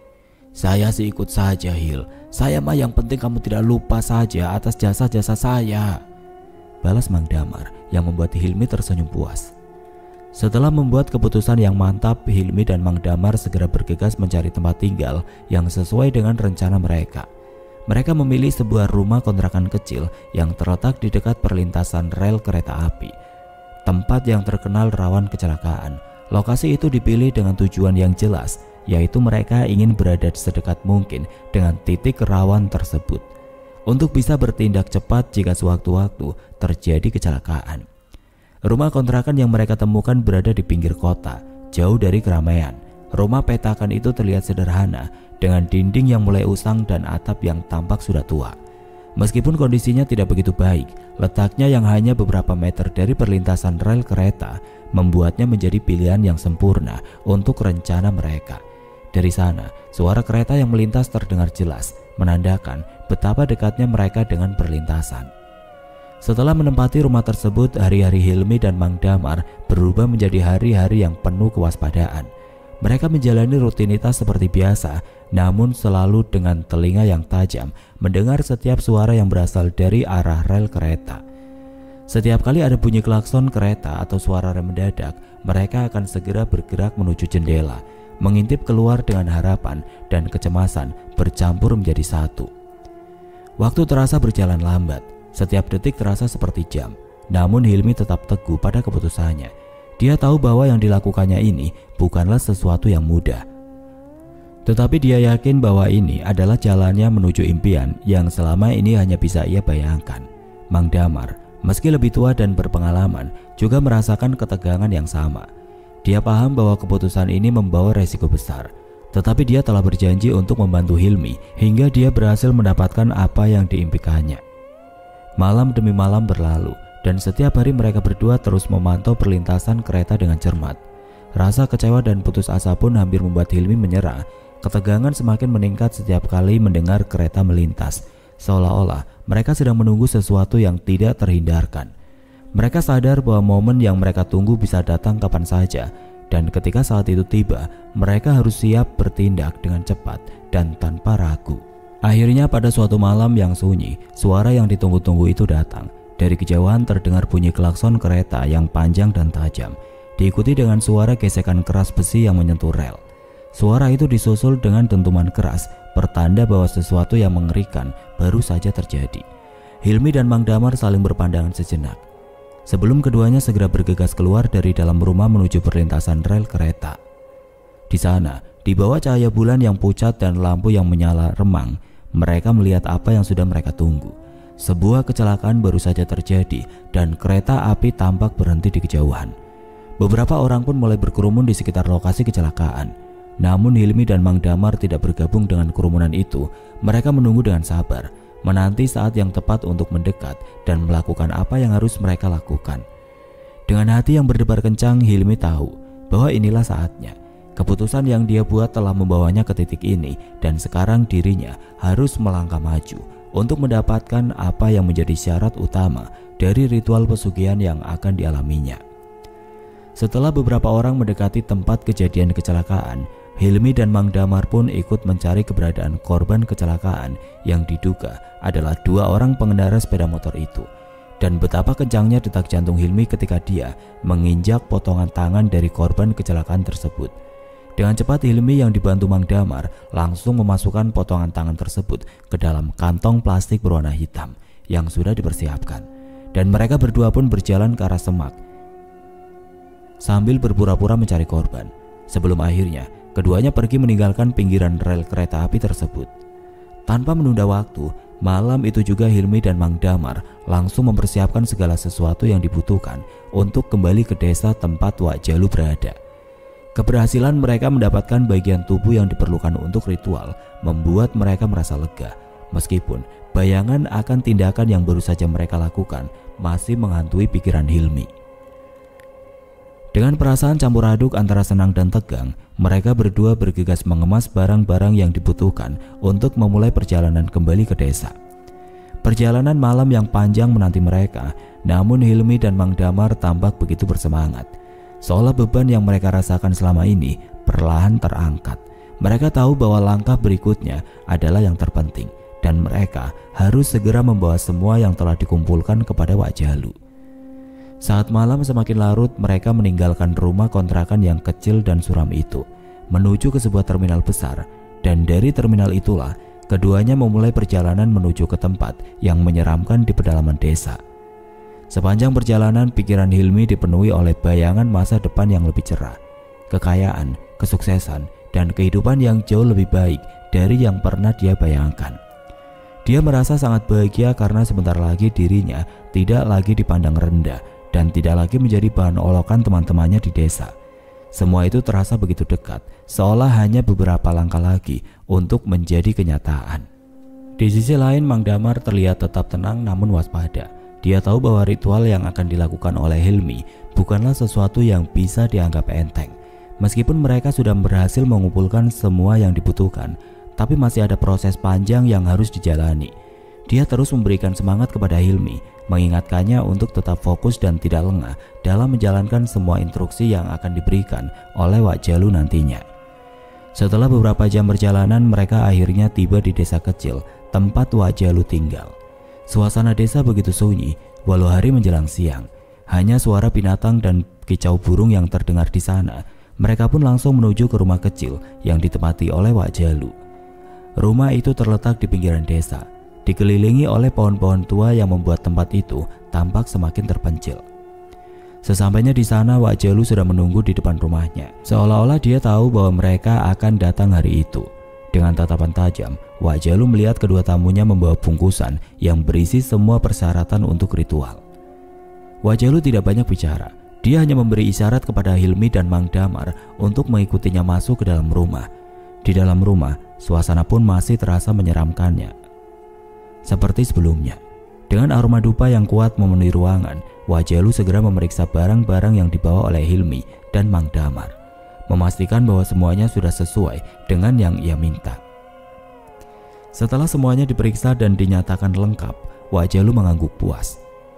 Saya sih ikut saja, Hil. Saya mah yang penting kamu tidak lupa saja atas jasa-jasa saya, balas Mang Damar yang membuat Hilmi tersenyum puas. Setelah membuat keputusan yang mantap, Hilmi dan Mang Damar segera bergegas mencari tempat tinggal yang sesuai dengan rencana mereka. Mereka memilih sebuah rumah kontrakan kecil yang terletak di dekat perlintasan rel kereta api. tempat yang terkenal rawan kecelakaan. Lokasi itu dipilih dengan tujuan yang jelas, yaitu mereka ingin berada sedekat mungkin dengan titik rawan tersebut untuk bisa bertindak cepat jika sewaktu-waktu terjadi kecelakaan. Rumah kontrakan yang mereka temukan berada di pinggir kota, jauh dari keramaian. Rumah petakan itu terlihat sederhana dengan dinding yang mulai usang dan atap yang tampak sudah tua. Meskipun kondisinya tidak begitu baik, letaknya yang hanya beberapa meter dari perlintasan rel kereta membuatnya menjadi pilihan yang sempurna untuk rencana mereka. Dari sana, suara kereta yang melintas terdengar jelas, menandakan betapa dekatnya mereka dengan perlintasan. Setelah menempati rumah tersebut, hari-hari Hilmi dan Mang Damar berubah menjadi hari-hari yang penuh kewaspadaan. Mereka menjalani rutinitas seperti biasa, namun selalu dengan telinga yang tajam mendengar setiap suara yang berasal dari arah rel kereta. Setiap kali ada bunyi klakson kereta atau suara rem mendadak, mereka akan segera bergerak menuju jendela, mengintip keluar dengan harapan dan kecemasan bercampur menjadi satu. Waktu terasa berjalan lambat, setiap detik terasa seperti jam. Namun Hilmi tetap teguh pada keputusannya. Dia tahu bahwa yang dilakukannya ini bukanlah sesuatu yang mudah. Tetapi dia yakin bahwa ini adalah jalannya menuju impian yang selama ini hanya bisa ia bayangkan. Mang Damar, meski lebih tua dan berpengalaman, juga merasakan ketegangan yang sama. Dia paham bahwa keputusan ini membawa resiko besar. Tetapi dia telah berjanji untuk membantu Hilmi hingga dia berhasil mendapatkan apa yang diimpikannya. Malam demi malam berlalu, dan setiap hari mereka berdua terus memantau perlintasan kereta dengan cermat. Rasa kecewa dan putus asa pun hampir membuat Hilmi menyerah. Ketegangan semakin meningkat setiap kali mendengar kereta melintas, seolah-olah mereka sedang menunggu sesuatu yang tidak terhindarkan. Mereka sadar bahwa momen yang mereka tunggu bisa datang kapan saja, dan ketika saat itu tiba, mereka harus siap bertindak dengan cepat dan tanpa ragu. Akhirnya pada suatu malam yang sunyi, suara yang ditunggu-tunggu itu datang. Dari kejauhan terdengar bunyi klakson kereta yang panjang dan tajam, diikuti dengan suara gesekan keras besi yang menyentuh rel. Suara itu disusul dengan dentuman keras, pertanda bahwa sesuatu yang mengerikan baru saja terjadi. Hilmi dan Mang Damar saling berpandangan sejenak, sebelum keduanya segera bergegas keluar dari dalam rumah menuju perlintasan rel kereta. Di sana, di bawah cahaya bulan yang pucat dan lampu yang menyala remang, mereka melihat apa yang sudah mereka tunggu. Sebuah kecelakaan baru saja terjadi dan kereta api tampak berhenti di kejauhan. Beberapa orang pun mulai berkerumun di sekitar lokasi kecelakaan. Namun Hilmi dan Mang Damar tidak bergabung dengan kerumunan itu. Mereka menunggu dengan sabar, menanti saat yang tepat untuk mendekat dan melakukan apa yang harus mereka lakukan. Dengan hati yang berdebar kencang, Hilmi tahu bahwa inilah saatnya. Keputusan yang dia buat telah membawanya ke titik ini, dan sekarang dirinya harus melangkah maju untuk mendapatkan apa yang menjadi syarat utama dari ritual pesugihan yang akan dialaminya. Setelah beberapa orang mendekati tempat kejadian kecelakaan, Hilmi dan Mang Damar pun ikut mencari keberadaan korban kecelakaan yang diduga adalah dua orang pengendara sepeda motor itu. Dan betapa kencangnya detak jantung Hilmi ketika dia menginjak potongan tangan dari korban kecelakaan tersebut. Dengan cepat Hilmi yang dibantu Mang Damar langsung memasukkan potongan tangan tersebut ke dalam kantong plastik berwarna hitam yang sudah dipersiapkan. Dan mereka berdua pun berjalan ke arah semak sambil berpura-pura mencari korban. Sebelum akhirnya keduanya pergi meninggalkan pinggiran rel kereta api tersebut. Tanpa menunda waktu, malam itu juga Hilmi dan Mang Damar langsung mempersiapkan segala sesuatu yang dibutuhkan untuk kembali ke desa tempat Wak Jalu berada. Keberhasilan mereka mendapatkan bagian tubuh yang diperlukan untuk ritual membuat mereka merasa lega, meskipun bayangan akan tindakan yang baru saja mereka lakukan masih menghantui pikiran Hilmi. Dengan perasaan campur aduk antara senang dan tegang, mereka berdua bergegas mengemas barang-barang yang dibutuhkan untuk memulai perjalanan kembali ke desa. Perjalanan malam yang panjang menanti mereka, namun Hilmi dan Mang Damar tampak begitu bersemangat. Seolah beban yang mereka rasakan selama ini perlahan terangkat. Mereka tahu bahwa langkah berikutnya adalah yang terpenting, dan mereka harus segera membawa semua yang telah dikumpulkan kepada Wak Jalu. Saat malam semakin larut, mereka meninggalkan rumah kontrakan yang kecil dan suram itu, menuju ke sebuah terminal besar, dan dari terminal itulah keduanya memulai perjalanan menuju ke tempat yang menyeramkan di pedalaman desa. Sepanjang perjalanan, pikiran Hilmi dipenuhi oleh bayangan masa depan yang lebih cerah, kekayaan, kesuksesan, dan kehidupan yang jauh lebih baik dari yang pernah dia bayangkan. Dia merasa sangat bahagia karena sebentar lagi dirinya tidak lagi dipandang rendah dan tidak lagi menjadi bahan olokan teman-temannya di desa. Semua itu terasa begitu dekat, seolah hanya beberapa langkah lagi untuk menjadi kenyataan. Di sisi lain, Mang Damar terlihat tetap tenang namun waspada. Dia tahu bahwa ritual yang akan dilakukan oleh Hilmi bukanlah sesuatu yang bisa dianggap enteng. Meskipun mereka sudah berhasil mengumpulkan semua yang dibutuhkan, tapi masih ada proses panjang yang harus dijalani. Dia terus memberikan semangat kepada Hilmi, mengingatkannya untuk tetap fokus dan tidak lengah dalam menjalankan semua instruksi yang akan diberikan oleh Wak Jalu nantinya. Setelah beberapa jam perjalanan, mereka akhirnya tiba di desa kecil tempat Wak Jalu tinggal. Suasana desa begitu sunyi, walau hari menjelang siang. Hanya suara binatang dan kicau burung yang terdengar di sana. Mereka pun langsung menuju ke rumah kecil yang ditempati oleh Wak Jalu. Rumah itu terletak di pinggiran desa, dikelilingi oleh pohon-pohon tua yang membuat tempat itu tampak semakin terpencil. Sesampainya di sana, Wak Jalu sudah menunggu di depan rumahnya, seolah-olah dia tahu bahwa mereka akan datang hari itu. Dengan tatapan tajam, Wak Jalu melihat kedua tamunya membawa bungkusan yang berisi semua persyaratan untuk ritual. Wak Jalu tidak banyak bicara. Dia hanya memberi isyarat kepada Hilmi dan Mang Damar untuk mengikutinya masuk ke dalam rumah. Di dalam rumah, suasana pun masih terasa menyeramkannya. Seperti sebelumnya, dengan aroma dupa yang kuat memenuhi ruangan, Wak Jalu segera memeriksa barang-barang yang dibawa oleh Hilmi dan Mang Damar, memastikan bahwa semuanya sudah sesuai dengan yang ia minta. Setelah semuanya diperiksa dan dinyatakan lengkap, Wak Jalu mengangguk puas.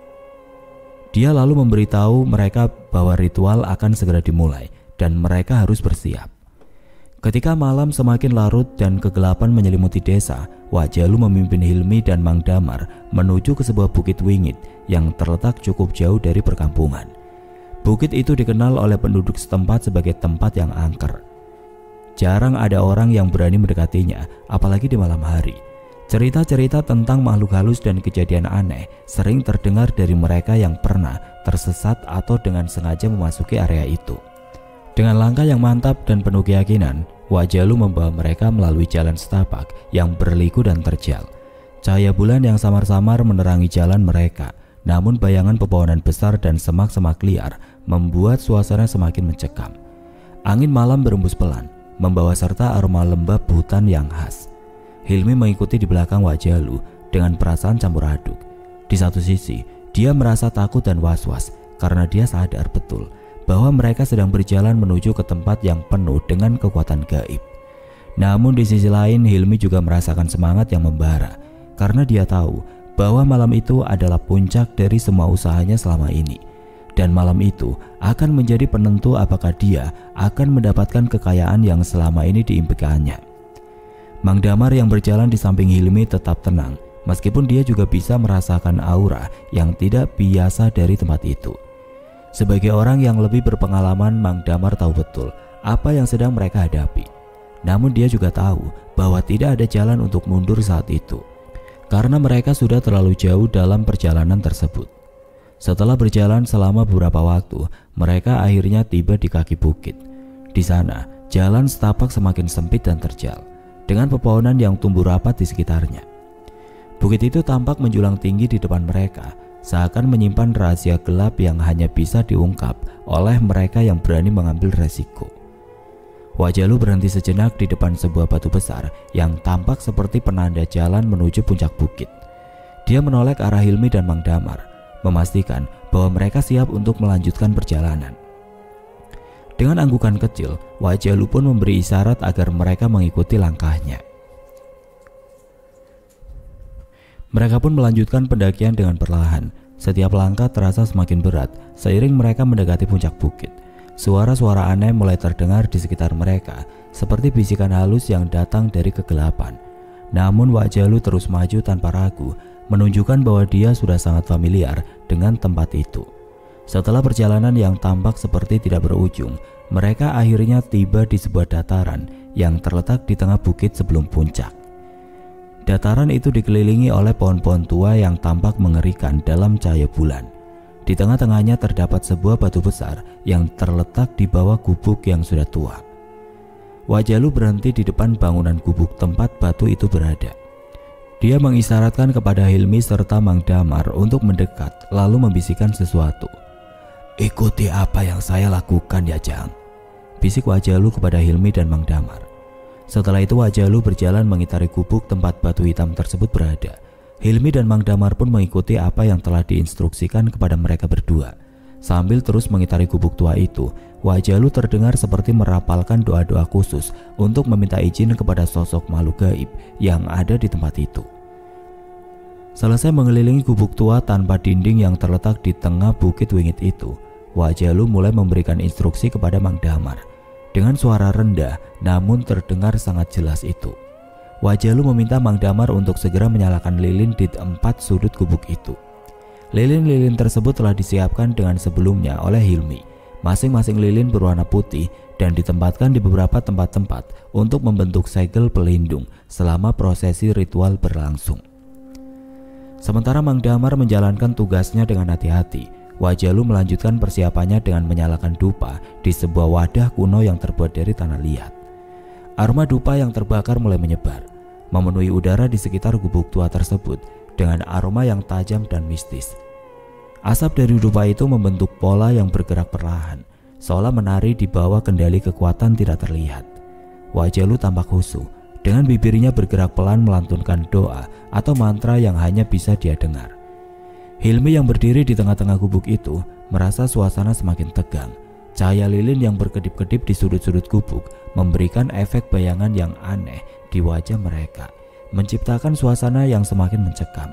Dia lalu memberitahu mereka bahwa ritual akan segera dimulai dan mereka harus bersiap. Ketika malam semakin larut dan kegelapan menyelimuti desa, Wak Jalu memimpin Hilmi dan Mang Damar menuju ke sebuah bukit wingit yang terletak cukup jauh dari perkampungan. Bukit itu dikenal oleh penduduk setempat sebagai tempat yang angker. Jarang ada orang yang berani mendekatinya, apalagi di malam hari. Cerita-cerita tentang makhluk halus dan kejadian aneh sering terdengar dari mereka yang pernah tersesat atau dengan sengaja memasuki area itu. Dengan langkah yang mantap dan penuh keyakinan, Wak Jalu membawa mereka melalui jalan setapak yang berliku dan terjal. Cahaya bulan yang samar-samar menerangi jalan mereka, namun bayangan pepohonan besar dan semak-semak liar membuat suasana semakin mencekam. Angin malam berembus pelan, membawa serta aroma lembab hutan yang khas. Hilmi mengikuti di belakang Wak Jalu dengan perasaan campur aduk. Di satu sisi, dia merasa takut dan was-was karena dia sadar betul bahwa mereka sedang berjalan menuju ke tempat yang penuh dengan kekuatan gaib. Namun di sisi lain, Hilmi juga merasakan semangat yang membara karena dia tahu bahwa malam itu adalah puncak dari semua usahanya selama ini. Dan malam itu akan menjadi penentu apakah dia akan mendapatkan kekayaan yang selama ini diimpikannya. Mang Damar yang berjalan di samping Hilmi tetap tenang, meskipun dia juga bisa merasakan aura yang tidak biasa dari tempat itu. Sebagai orang yang lebih berpengalaman, Mang Damar tahu betul apa yang sedang mereka hadapi. Namun dia juga tahu bahwa tidak ada jalan untuk mundur saat itu, karena mereka sudah terlalu jauh dalam perjalanan tersebut. Setelah berjalan selama beberapa waktu, mereka akhirnya tiba di kaki bukit. Di sana, jalan setapak semakin sempit dan terjal, dengan pepohonan yang tumbuh rapat di sekitarnya. Bukit itu tampak menjulang tinggi di depan mereka, seakan menyimpan rahasia gelap yang hanya bisa diungkap oleh mereka yang berani mengambil resiko. Wak Jalu berhenti sejenak di depan sebuah batu besar yang tampak seperti penanda jalan menuju puncak bukit. Dia menoleh ke arah Hilmi dan Mang Damar, memastikan bahwa mereka siap untuk melanjutkan perjalanan. Dengan anggukan kecil, Wak Jalu pun memberi isyarat agar mereka mengikuti langkahnya. Mereka pun melanjutkan pendakian dengan perlahan. Setiap langkah terasa semakin berat seiring mereka mendekati puncak bukit. Suara-suara aneh mulai terdengar di sekitar mereka, seperti bisikan halus yang datang dari kegelapan. Namun Wak Jalu terus maju tanpa ragu, menunjukkan bahwa dia sudah sangat familiar dengan tempat itu. Setelah perjalanan yang tampak seperti tidak berujung, mereka akhirnya tiba di sebuah dataran yang terletak di tengah bukit sebelum puncak. Dataran itu dikelilingi oleh pohon-pohon tua yang tampak mengerikan dalam cahaya bulan. Di tengah-tengahnya terdapat sebuah batu besar yang terletak di bawah gubuk yang sudah tua. Wajalu berhenti di depan bangunan gubuk tempat batu itu berada. Dia mengisyaratkan kepada Hilmi serta Mang Damar untuk mendekat, lalu membisikkan sesuatu. "Ikuti apa yang saya lakukan ya Jang," bisik Wajalu kepada Hilmi dan Mang Damar. Setelah itu Wajalu berjalan mengitari gubuk tempat batu hitam tersebut berada. Hilmi dan Mang Damar pun mengikuti apa yang telah diinstruksikan kepada mereka berdua. Sambil terus mengitari gubuk tua itu, Wajalu terdengar seperti merapalkan doa-doa khusus untuk meminta izin kepada sosok makhluk gaib yang ada di tempat itu. Selesai mengelilingi gubuk tua tanpa dinding yang terletak di tengah bukit wingit itu, Wajalu mulai memberikan instruksi kepada Mang Damar. Dengan suara rendah namun terdengar sangat jelas itu, Wajalu meminta Mang Damar untuk segera menyalakan lilin di empat sudut gubuk itu. Lilin-lilin tersebut telah disiapkan dengan sebelumnya oleh Hilmi. Masing-masing lilin berwarna putih dan ditempatkan di beberapa tempat-tempat untuk membentuk segel pelindung selama prosesi ritual berlangsung. Sementara Mang Damar menjalankan tugasnya dengan hati-hati, Wajalu melanjutkan persiapannya dengan menyalakan dupa di sebuah wadah kuno yang terbuat dari tanah liat. Aroma dupa yang terbakar mulai menyebar, memenuhi udara di sekitar gubuk tua tersebut dengan aroma yang tajam dan mistis. Asap dari dupa itu membentuk pola yang bergerak perlahan, seolah menari di bawah kendali kekuatan tidak terlihat. Wajalu tampak khusyuk, dengan bibirnya bergerak pelan melantunkan doa atau mantra yang hanya bisa dia dengar. Hilmi yang berdiri di tengah-tengah gubuk itu merasa suasana semakin tegang. Cahaya lilin yang berkedip-kedip di sudut-sudut gubuk memberikan efek bayangan yang aneh di wajah mereka, menciptakan suasana yang semakin mencekam.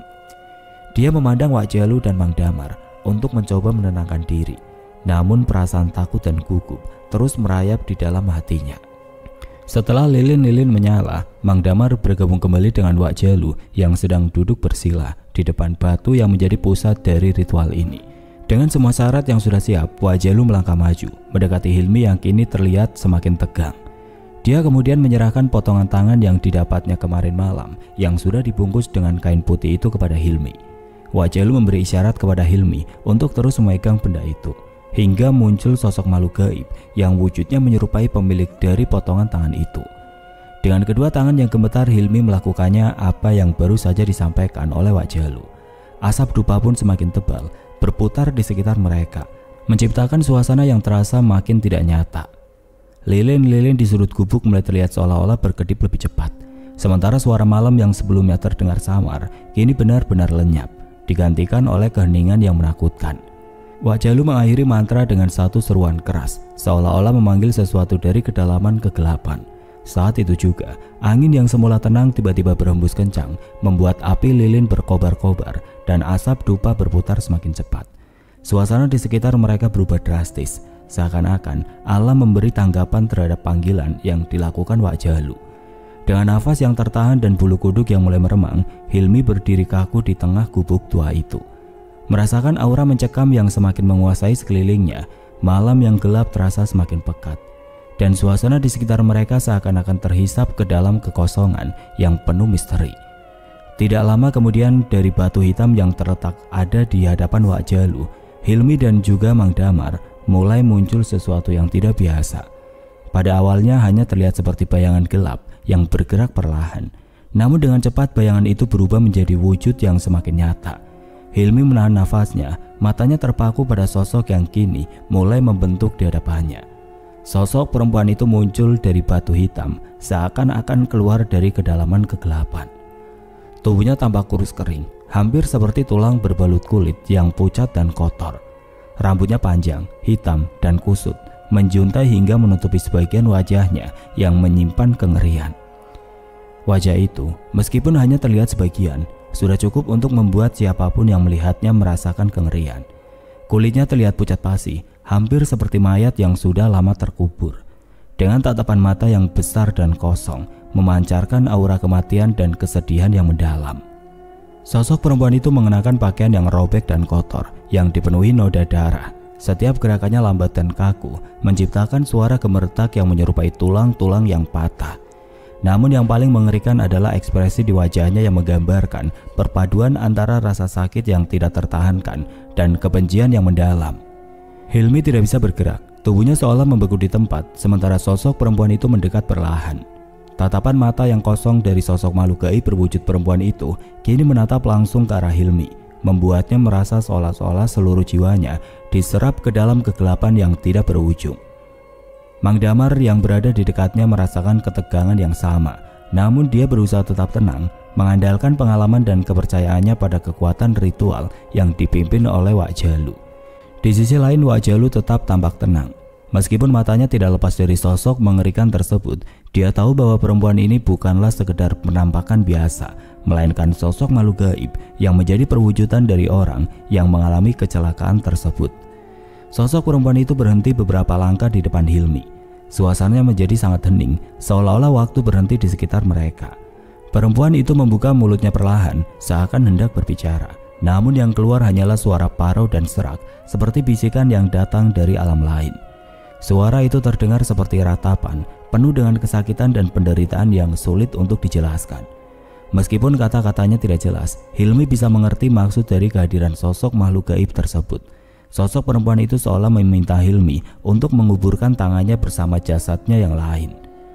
Dia memandang Wajalu dan Mang Damar untuk mencoba menenangkan diri, namun perasaan takut dan gugup terus merayap di dalam hatinya. Setelah lilin-lilin menyala, Mang Damar bergabung kembali dengan Wajalu yang sedang duduk bersila di depan batu yang menjadi pusat dari ritual ini. Dengan semua syarat yang sudah siap, Wajalu melangkah maju, mendekati Hilmi yang kini terlihat semakin tegang. Dia kemudian menyerahkan potongan tangan yang didapatnya kemarin malam yang sudah dibungkus dengan kain putih itu kepada Hilmi. Wajalu memberi isyarat kepada Hilmi untuk terus memegang benda itu, hingga muncul sosok makhluk gaib yang wujudnya menyerupai pemilik dari potongan tangan itu. Dengan kedua tangan yang gemetar, Hilmi melakukannya apa yang baru saja disampaikan oleh Wajalu. Asap dupa pun semakin tebal, berputar di sekitar mereka, menciptakan suasana yang terasa makin tidak nyata. Lilin-lilin di sudut gubuk mulai terlihat seolah-olah berkedip lebih cepat. Sementara suara malam yang sebelumnya terdengar samar, kini benar-benar lenyap, digantikan oleh keheningan yang menakutkan. Wajalu mengakhiri mantra dengan satu seruan keras, seolah-olah memanggil sesuatu dari kedalaman kegelapan. Saat itu juga, angin yang semula tenang tiba-tiba berhembus kencang, membuat api lilin berkobar-kobar dan asap dupa berputar semakin cepat. Suasana di sekitar mereka berubah drastis, seakan-akan alam memberi tanggapan terhadap panggilan yang dilakukan Wajalu. Dengan nafas yang tertahan dan bulu kuduk yang mulai meremang, Hilmi berdiri kaku di tengah gubuk tua itu. Merasakan aura mencekam yang semakin menguasai sekelilingnya, malam yang gelap terasa semakin pekat, dan suasana di sekitar mereka seakan-akan terhisap ke dalam kekosongan yang penuh misteri. Tidak lama kemudian, dari batu hitam yang terletak ada di hadapan Wajalu, Hilmi dan juga Mang Damar mulai muncul sesuatu yang tidak biasa. Pada awalnya hanya terlihat seperti bayangan gelap yang bergerak perlahan, namun dengan cepat bayangan itu berubah menjadi wujud yang semakin nyata. Hilmi menahan nafasnya, matanya terpaku pada sosok yang kini mulai membentuk di hadapannya. Sosok perempuan itu muncul dari batu hitam, seakan-akan keluar dari kedalaman kegelapan. Tubuhnya tampak kurus kering, hampir seperti tulang berbalut kulit yang pucat dan kotor. Rambutnya panjang, hitam, dan kusut, menjuntai hingga menutupi sebagian wajahnya yang menyimpan kengerian. Wajah itu, meskipun hanya terlihat sebagian, sudah cukup untuk membuat siapapun yang melihatnya merasakan kengerian. Kulitnya terlihat pucat pasi, hampir seperti mayat yang sudah lama terkubur. Dengan tatapan mata yang besar dan kosong, memancarkan aura kematian dan kesedihan yang mendalam. Sosok perempuan itu mengenakan pakaian yang robek dan kotor, yang dipenuhi noda darah. Setiap gerakannya lambat dan kaku, menciptakan suara gemertak yang menyerupai tulang-tulang yang patah. Namun yang paling mengerikan adalah ekspresi di wajahnya yang menggambarkan perpaduan antara rasa sakit yang tidak tertahankan dan kebencian yang mendalam. Hilmi tidak bisa bergerak, tubuhnya seolah membeku di tempat, sementara sosok perempuan itu mendekat perlahan. Tatapan mata yang kosong dari sosok makhluk gaib berwujud perempuan itu kini menatap langsung ke arah Hilmi, membuatnya merasa seolah-olah seluruh jiwanya diserap ke dalam kegelapan yang tidak berujung. Mang Damar yang berada di dekatnya merasakan ketegangan yang sama, namun dia berusaha tetap tenang, mengandalkan pengalaman dan kepercayaannya pada kekuatan ritual yang dipimpin oleh Wak Jalu. Di sisi lain, Wak Jalu tetap tampak tenang. Meskipun matanya tidak lepas dari sosok mengerikan tersebut, dia tahu bahwa perempuan ini bukanlah sekedar penampakan biasa, melainkan sosok makhluk gaib yang menjadi perwujudan dari orang yang mengalami kecelakaan tersebut. Sosok perempuan itu berhenti beberapa langkah di depan Hilmi. Suasananya menjadi sangat hening, seolah-olah waktu berhenti di sekitar mereka. Perempuan itu membuka mulutnya perlahan, seakan hendak berbicara. Namun yang keluar hanyalah suara parau dan serak, seperti bisikan yang datang dari alam lain. Suara itu terdengar seperti ratapan, penuh dengan kesakitan dan penderitaan yang sulit untuk dijelaskan. Meskipun kata-katanya tidak jelas, Hilmi bisa mengerti maksud dari kehadiran sosok makhluk gaib tersebut. Sosok perempuan itu seolah meminta Hilmi untuk menguburkan tangannya bersama jasadnya yang lain.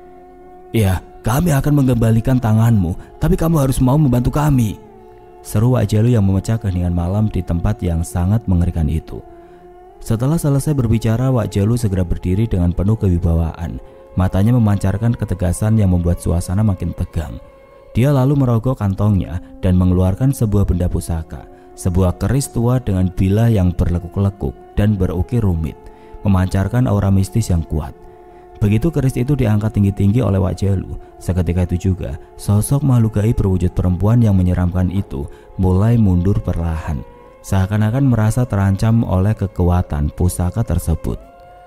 "Ya, kami akan mengembalikan tanganmu, tapi kamu harus mau membantu kami," seru Wak Jalu yang memecah keheningan malam di tempat yang sangat mengerikan itu. Setelah selesai berbicara, Wak Jalu segera berdiri dengan penuh kewibawaan. Matanya memancarkan ketegasan yang membuat suasana makin tegang. Dia lalu merogoh kantongnya dan mengeluarkan sebuah benda pusaka, sebuah keris tua dengan bilah yang berlekuk-lekuk dan berukir rumit, memancarkan aura mistis yang kuat. Begitu keris itu diangkat tinggi-tinggi oleh Wak Jalu, seketika itu juga sosok makhluk gaib berwujud perempuan yang menyeramkan itu mulai mundur perlahan, seakan-akan merasa terancam oleh kekuatan pusaka tersebut.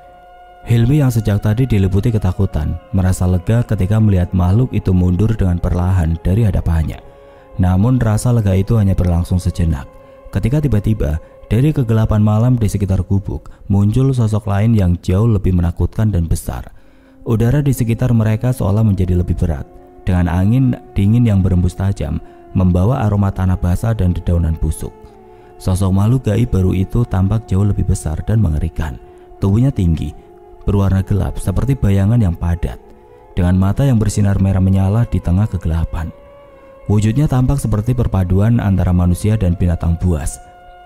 Hilmi yang sejak tadi diliputi ketakutan merasa lega ketika melihat makhluk itu mundur dengan perlahan dari hadapannya. Namun rasa lega itu hanya berlangsung sejenak, ketika tiba-tiba dari kegelapan malam di sekitar gubuk muncul sosok lain yang jauh lebih menakutkan dan besar. Udara di sekitar mereka seolah menjadi lebih berat, dengan angin dingin yang berembus tajam membawa aroma tanah basah dan dedaunan busuk. Sosok makhluk gaib baru itu tampak jauh lebih besar dan mengerikan. Tubuhnya tinggi, berwarna gelap seperti bayangan yang padat, dengan mata yang bersinar merah menyala di tengah kegelapan. Wujudnya tampak seperti perpaduan antara manusia dan binatang buas,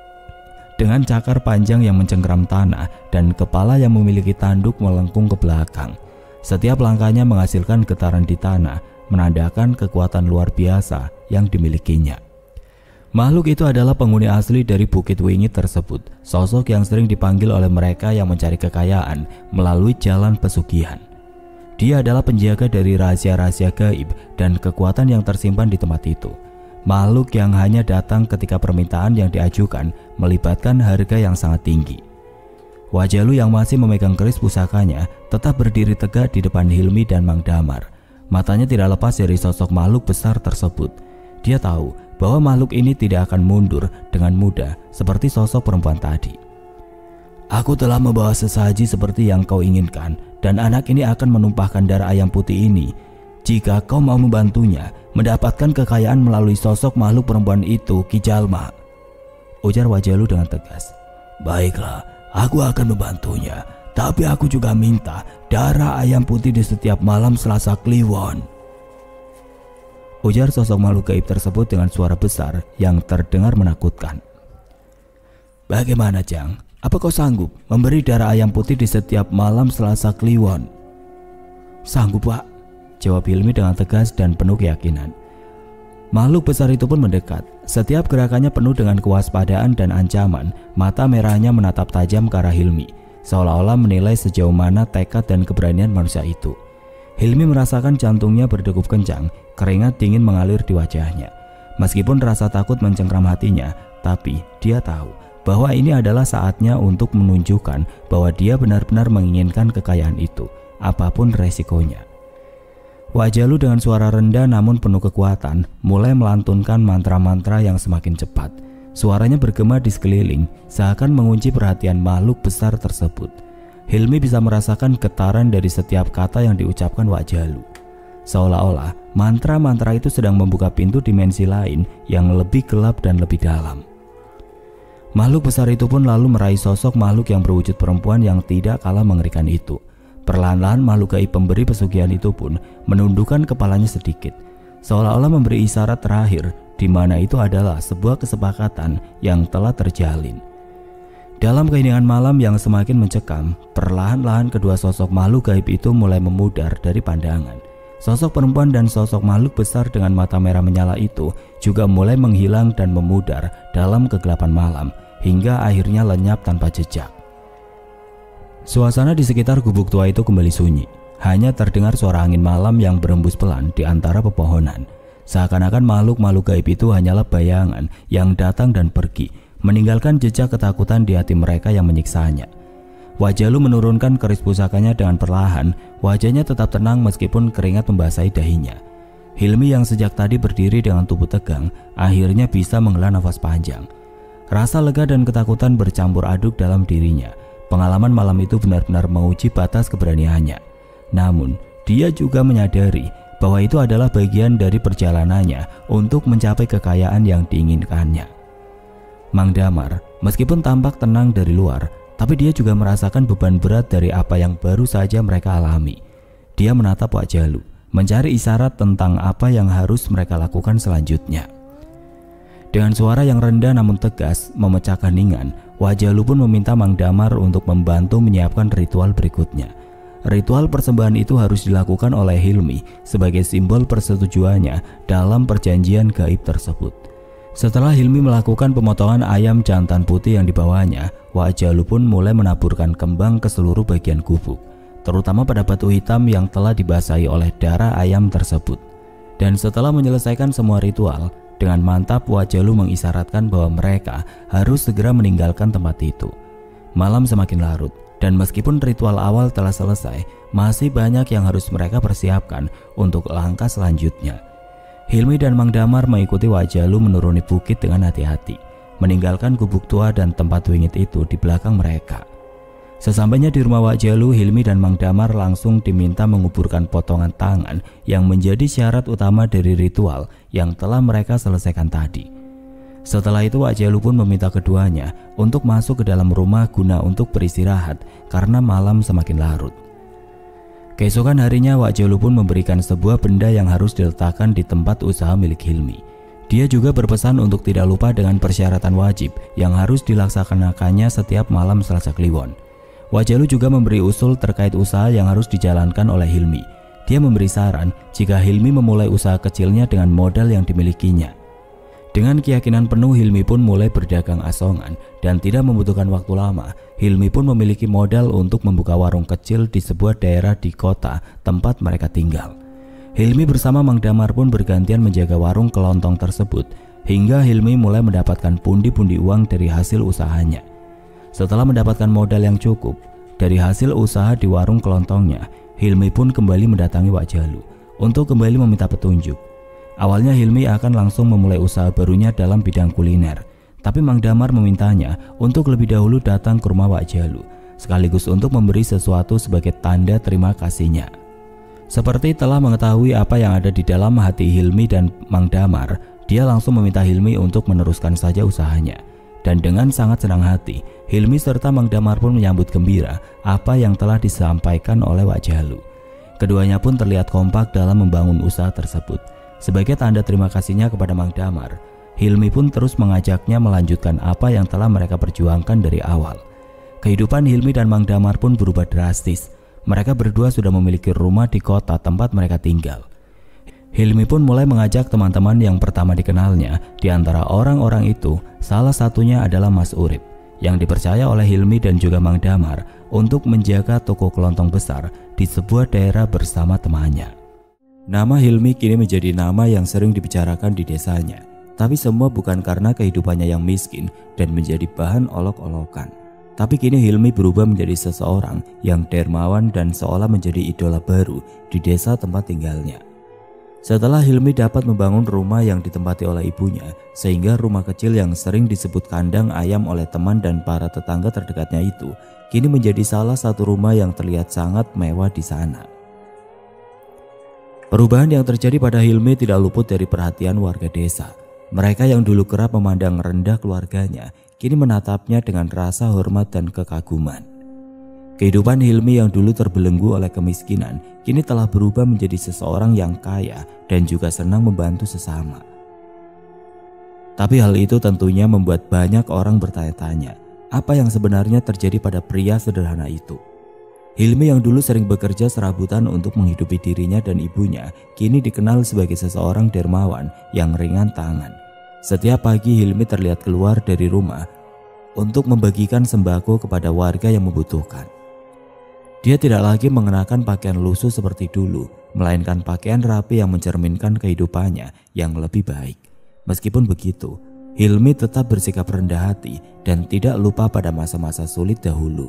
dengan cakar panjang yang mencengkeram tanah dan kepala yang memiliki tanduk melengkung ke belakang. Setiap langkahnya menghasilkan getaran di tanah, menandakan kekuatan luar biasa yang dimilikinya. Makhluk itu adalah penghuni asli dari Bukit Wingit tersebut, sosok yang sering dipanggil oleh mereka yang mencari kekayaan melalui jalan pesugihan. Dia adalah penjaga dari rahasia-rahasia gaib dan kekuatan yang tersimpan di tempat itu. Makhluk yang hanya datang ketika permintaan yang diajukan melibatkan harga yang sangat tinggi. Wak Jalu yang masih memegang keris pusakanya tetap berdiri tegak di depan Hilmi dan Mang Damar. Matanya tidak lepas dari sosok makhluk besar tersebut. Dia tahu bahwa makhluk ini tidak akan mundur dengan mudah seperti sosok perempuan tadi. "Aku telah membawa sesaji seperti yang kau inginkan, dan anak ini akan menumpahkan darah ayam putih ini. Jika kau mau membantunya mendapatkan kekayaan melalui sosok makhluk perempuan itu, Ki Jalma," ujar Wak Jalu dengan tegas. "Baiklah, aku akan membantunya, tapi aku juga minta darah ayam putih di setiap malam Selasa Kliwon," ujar sosok makhluk gaib tersebut dengan suara besar yang terdengar menakutkan. "Bagaimana, Jang? Apa kau sanggup memberi darah ayam putih di setiap malam Selasa Kliwon?" "Sanggup, Pak," jawab Hilmi dengan tegas dan penuh keyakinan. Makhluk besar itu pun mendekat. Setiap gerakannya penuh dengan kewaspadaan dan ancaman. Mata merahnya menatap tajam ke arah Hilmi, seolah-olah menilai sejauh mana tekad dan keberanian manusia itu. Hilmi merasakan jantungnya berdegup kencang, keringat dingin mengalir di wajahnya. Meskipun rasa takut mencengkram hatinya, tapi dia tahu bahwa ini adalah saatnya untuk menunjukkan bahwa dia benar-benar menginginkan kekayaan itu, apapun resikonya. Wak Jalu dengan suara rendah namun penuh kekuatan mulai melantunkan mantra-mantra yang semakin cepat. Suaranya bergema di sekeliling, seakan mengunci perhatian makhluk besar tersebut. Hilmi bisa merasakan getaran dari setiap kata yang diucapkan Wak Jalu. seolah-olah mantra-mantra itu sedang membuka pintu dimensi lain yang lebih gelap dan lebih dalam. Makhluk besar itu pun lalu meraih sosok makhluk yang berwujud perempuan yang tidak kalah mengerikan itu. Perlahan-lahan makhluk gaib pemberi pesugihan itu pun menundukkan kepalanya sedikit, seolah-olah memberi isyarat terakhir, di mana itu adalah sebuah kesepakatan yang telah terjalin. Dalam keheningan malam yang semakin mencekam, perlahan-lahan kedua sosok makhluk gaib itu mulai memudar dari pandangan. Sosok perempuan dan sosok makhluk besar dengan mata merah menyala itu juga mulai menghilang dan memudar dalam kegelapan malam, hingga akhirnya lenyap tanpa jejak. Suasana di sekitar gubuk tua itu kembali sunyi. Hanya terdengar suara angin malam yang berembus pelan di antara pepohonan. Seakan-akan makhluk-makhluk gaib itu hanyalah bayangan yang datang dan pergi, meninggalkan jejak ketakutan di hati mereka yang menyiksanya. Wajah Lu menurunkan keris pusakanya dengan perlahan. Wajahnya tetap tenang meskipun keringat membasahi dahinya. Hilmi yang sejak tadi berdiri dengan tubuh tegang akhirnya bisa menghela nafas panjang. Rasa lega dan ketakutan bercampur aduk dalam dirinya. Pengalaman malam itu benar-benar menguji batas keberaniannya. Namun dia juga menyadari bahwa itu adalah bagian dari perjalanannya untuk mencapai kekayaan yang diinginkannya. Mang Damar meskipun tampak tenang dari luar, tapi dia juga merasakan beban berat dari apa yang baru saja mereka alami. Dia menatap wajah Lu, mencari isyarat tentang apa yang harus mereka lakukan selanjutnya. Dengan suara yang rendah namun tegas memecah keheningan, wajah Lu pun meminta Mang Damar untuk membantu menyiapkan ritual berikutnya. Ritual persembahan itu harus dilakukan oleh Hilmi sebagai simbol persetujuannya dalam perjanjian gaib tersebut. Setelah Hilmi melakukan pemotongan ayam jantan putih yang dibawanya, wajah Lu pun mulai menaburkan kembang ke seluruh bagian gubuk, terutama pada batu hitam yang telah dibasahi oleh darah ayam tersebut. Dan setelah menyelesaikan semua ritual, dengan mantap wajah Lu mengisyaratkan bahwa mereka harus segera meninggalkan tempat itu. Malam semakin larut, dan meskipun ritual awal telah selesai, masih banyak yang harus mereka persiapkan untuk langkah selanjutnya. Hilmi dan Mang Damar mengikuti wajah Lu menuruni bukit dengan hati-hati, meninggalkan gubuk tua dan tempat wingit itu di belakang mereka. Sesampainya di rumah wajah Lu, Hilmi dan Mang Damar langsung diminta menguburkan potongan tangan yang menjadi syarat utama dari ritual yang telah mereka selesaikan tadi. Setelah itu wajah Lu pun meminta keduanya untuk masuk ke dalam rumah guna untuk beristirahat karena malam semakin larut. Keesokan harinya wajah Lu pun memberikan sebuah benda yang harus diletakkan di tempat usaha milik Hilmi. Dia juga berpesan untuk tidak lupa dengan persyaratan wajib yang harus dilaksanakannya setiap malam Selasa Kliwon. Wajah Lu juga memberi usul terkait usaha yang harus dijalankan oleh Hilmi. Dia memberi saran jika Hilmi memulai usaha kecilnya dengan modal yang dimilikinya. Dengan keyakinan penuh, Hilmi pun mulai berdagang asongan dan tidak membutuhkan waktu lama. Hilmi pun memiliki modal untuk membuka warung kecil di sebuah daerah di kota tempat mereka tinggal. Hilmi bersama Mang Damar pun bergantian menjaga warung kelontong tersebut hingga Hilmi mulai mendapatkan pundi-pundi uang dari hasil usahanya. Setelah mendapatkan modal yang cukup dari hasil usaha di warung kelontongnya, Hilmi pun kembali mendatangi wajah Lu untuk kembali meminta petunjuk. Awalnya Hilmi akan langsung memulai usaha barunya dalam bidang kuliner, tapi Mang Damar memintanya untuk lebih dahulu datang ke rumah wajah Lu, sekaligus untuk memberi sesuatu sebagai tanda terima kasihnya. Seperti telah mengetahui apa yang ada di dalam hati Hilmi dan Mang Damar, dia langsung meminta Hilmi untuk meneruskan saja usahanya. Dan dengan sangat senang hati, Hilmi serta Mang Damar pun menyambut gembira apa yang telah disampaikan oleh wajah Lu. Keduanya pun terlihat kompak dalam membangun usaha tersebut. Sebagai tanda terima kasihnya kepada Mang Damar, Hilmi pun terus mengajaknya melanjutkan apa yang telah mereka perjuangkan dari awal. Kehidupan Hilmi dan Mang Damar pun berubah drastis. Mereka berdua sudah memiliki rumah di kota tempat mereka tinggal. Hilmi pun mulai mengajak teman-teman yang pertama dikenalnya. Di antara orang-orang itu, salah satunya adalah Mas Urip, yang dipercaya oleh Hilmi dan juga Mang Damar untuk menjaga toko kelontong besar di sebuah daerah bersama temannya. Nama Hilmi kini menjadi nama yang sering dibicarakan di desanya, tapi semua bukan karena kehidupannya yang miskin dan menjadi bahan olok-olokan. Tapi kini Hilmi berubah menjadi seseorang yang dermawan dan seolah menjadi idola baru di desa tempat tinggalnya. Setelah Hilmi dapat membangun rumah yang ditempati oleh ibunya, sehingga rumah kecil yang sering disebut kandang ayam oleh teman dan para tetangga terdekatnya itu kini menjadi salah satu rumah yang terlihat sangat mewah di sana. Perubahan yang terjadi pada Hilmi tidak luput dari perhatian warga desa. Mereka yang dulu kerap memandang rendah keluarganya, kini menatapnya dengan rasa hormat dan kekaguman. Kehidupan Hilmi yang dulu terbelenggu oleh kemiskinan, kini telah berubah menjadi seseorang yang kaya dan juga senang membantu sesama. Tapi hal itu tentunya membuat banyak orang bertanya-tanya, apa yang sebenarnya terjadi pada pria sederhana itu. Hilmi yang dulu sering bekerja serabutan untuk menghidupi dirinya dan ibunya, kini dikenal sebagai seseorang dermawan yang ringan tangan. Setiap pagi Hilmi terlihat keluar dari rumah untuk membagikan sembako kepada warga yang membutuhkan. Dia tidak lagi mengenakan pakaian lusuh seperti dulu, melainkan pakaian rapi yang mencerminkan kehidupannya yang lebih baik. Meskipun begitu, Hilmi tetap bersikap rendah hati dan tidak lupa pada masa-masa sulit dahulu.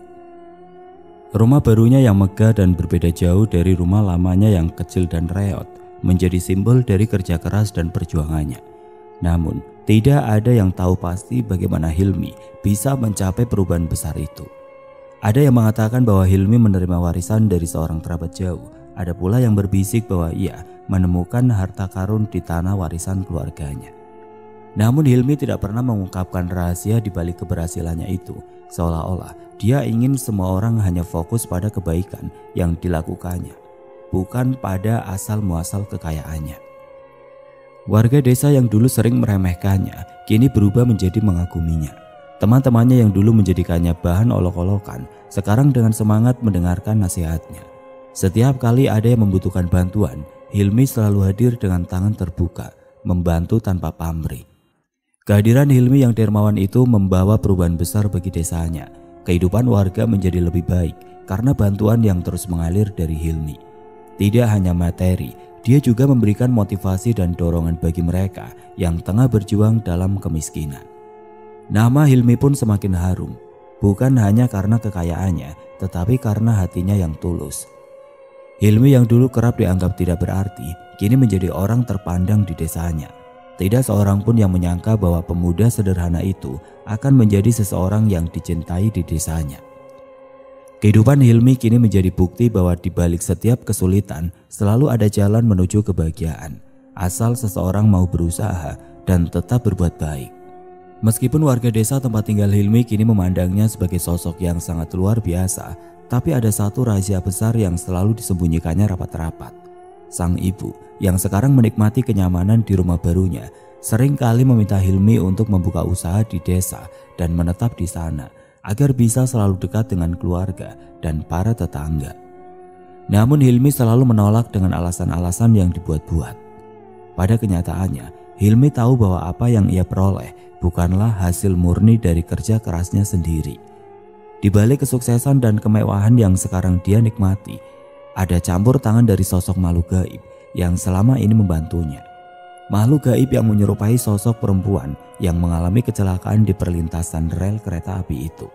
Rumah barunya yang megah dan berbeda jauh dari rumah lamanya yang kecil dan reot menjadi simbol dari kerja keras dan perjuangannya. Namun, tidak ada yang tahu pasti bagaimana Hilmi bisa mencapai perubahan besar itu. Ada yang mengatakan bahwa Hilmi menerima warisan dari seorang kerabat jauh. Ada pula yang berbisik bahwa ia menemukan harta karun di tanah warisan keluarganya. Namun Hilmi tidak pernah mengungkapkan rahasia di balik keberhasilannya itu, seolah-olah dia ingin semua orang hanya fokus pada kebaikan yang dilakukannya, bukan pada asal-muasal kekayaannya. Warga desa yang dulu sering meremehkannya, kini berubah menjadi mengaguminya. Teman-temannya yang dulu menjadikannya bahan olok-olokan, sekarang dengan semangat mendengarkan nasihatnya. Setiap kali ada yang membutuhkan bantuan, Hilmi selalu hadir dengan tangan terbuka, membantu tanpa pamrih. Kehadiran Hilmi yang dermawan itu membawa perubahan besar bagi desanya. Kehidupan warga menjadi lebih baik karena bantuan yang terus mengalir dari Hilmi. Tidak hanya materi, dia juga memberikan motivasi dan dorongan bagi mereka yang tengah berjuang dalam kemiskinan. Nama Hilmi pun semakin harum, bukan hanya karena kekayaannya, tetapi karena hatinya yang tulus. Hilmi yang dulu kerap dianggap tidak berarti, kini menjadi orang terpandang di desanya. Tidak seorang pun yang menyangka bahwa pemuda sederhana itu akan menjadi seseorang yang dicintai di desanya. Kehidupan Hilmi kini menjadi bukti bahwa di balik setiap kesulitan selalu ada jalan menuju kebahagiaan, asal seseorang mau berusaha dan tetap berbuat baik. Meskipun warga desa tempat tinggal Hilmi kini memandangnya sebagai sosok yang sangat luar biasa, tapi ada satu rahasia besar yang selalu disembunyikannya rapat-rapat. Sang ibu yang sekarang menikmati kenyamanan di rumah barunya sering kali meminta Hilmi untuk membuka usaha di desa dan menetap di sana agar bisa selalu dekat dengan keluarga dan para tetangga. Namun Hilmi selalu menolak dengan alasan-alasan yang dibuat-buat. Pada kenyataannya, Hilmi tahu bahwa apa yang ia peroleh bukanlah hasil murni dari kerja kerasnya sendiri. Di balik kesuksesan dan kemewahan yang sekarang dia nikmati, ada campur tangan dari sosok makhluk gaib yang selama ini membantunya. Makhluk gaib yang menyerupai sosok perempuan yang mengalami kecelakaan di perlintasan rel kereta api itu.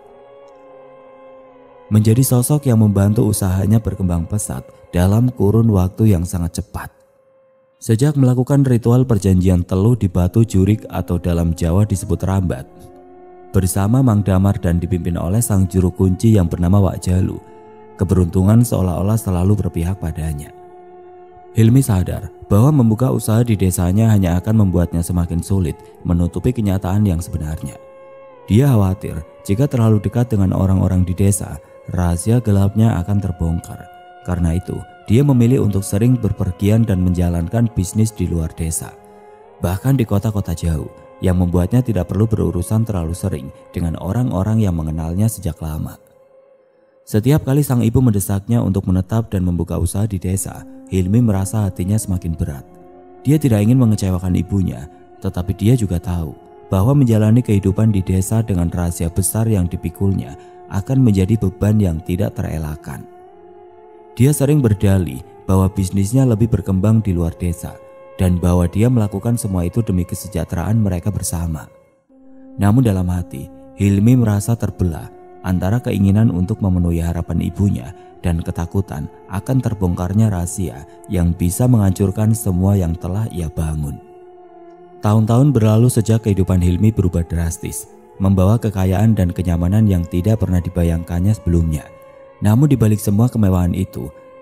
Menjadi sosok yang membantu usahanya berkembang pesat dalam kurun waktu yang sangat cepat. Sejak melakukan ritual perjanjian teluh di Batu Jurik atau dalam Jawa disebut Rambat, bersama Mang Damar dan dipimpin oleh sang juru kunci yang bernama Wak Jalu, keberuntungan seolah-olah selalu berpihak padanya. Hilmi sadar bahwa membuka usaha di desanya hanya akan membuatnya semakin sulit menutupi kenyataan yang sebenarnya. Dia khawatir jika terlalu dekat dengan orang-orang di desa, rahasia gelapnya akan terbongkar. Karena itu, dia memilih untuk sering berpergian dan menjalankan bisnis di luar desa, bahkan di kota-kota jauh, yang membuatnya tidak perlu berurusan terlalu sering dengan orang-orang yang mengenalnya sejak lama. Setiap kali sang ibu mendesaknya untuk menetap dan membuka usaha di desa, Hilmi merasa hatinya semakin berat. Dia tidak ingin mengecewakan ibunya, tetapi dia juga tahu bahwa menjalani kehidupan di desa dengan rahasia besar yang dipikulnya akan menjadi beban yang tidak terelakkan. Dia sering berdalih bahwa bisnisnya lebih berkembang di luar desa dan bahwa dia melakukan semua itu demi kesejahteraan mereka bersama. Namun dalam hati, Hilmi merasa terbelah antara keinginan untuk memenuhi harapan ibunya dan ketakutan akan terbongkarnya rahasia yang bisa menghancurkan semua yang telah ia bangun. Tahun-tahun berlalu sejak kehidupan Hilmi berubah drastis, membawa kekayaan dan kenyamanan yang tidak pernah dibayangkannya sebelumnya. Namun di balik semua kemewahan itu,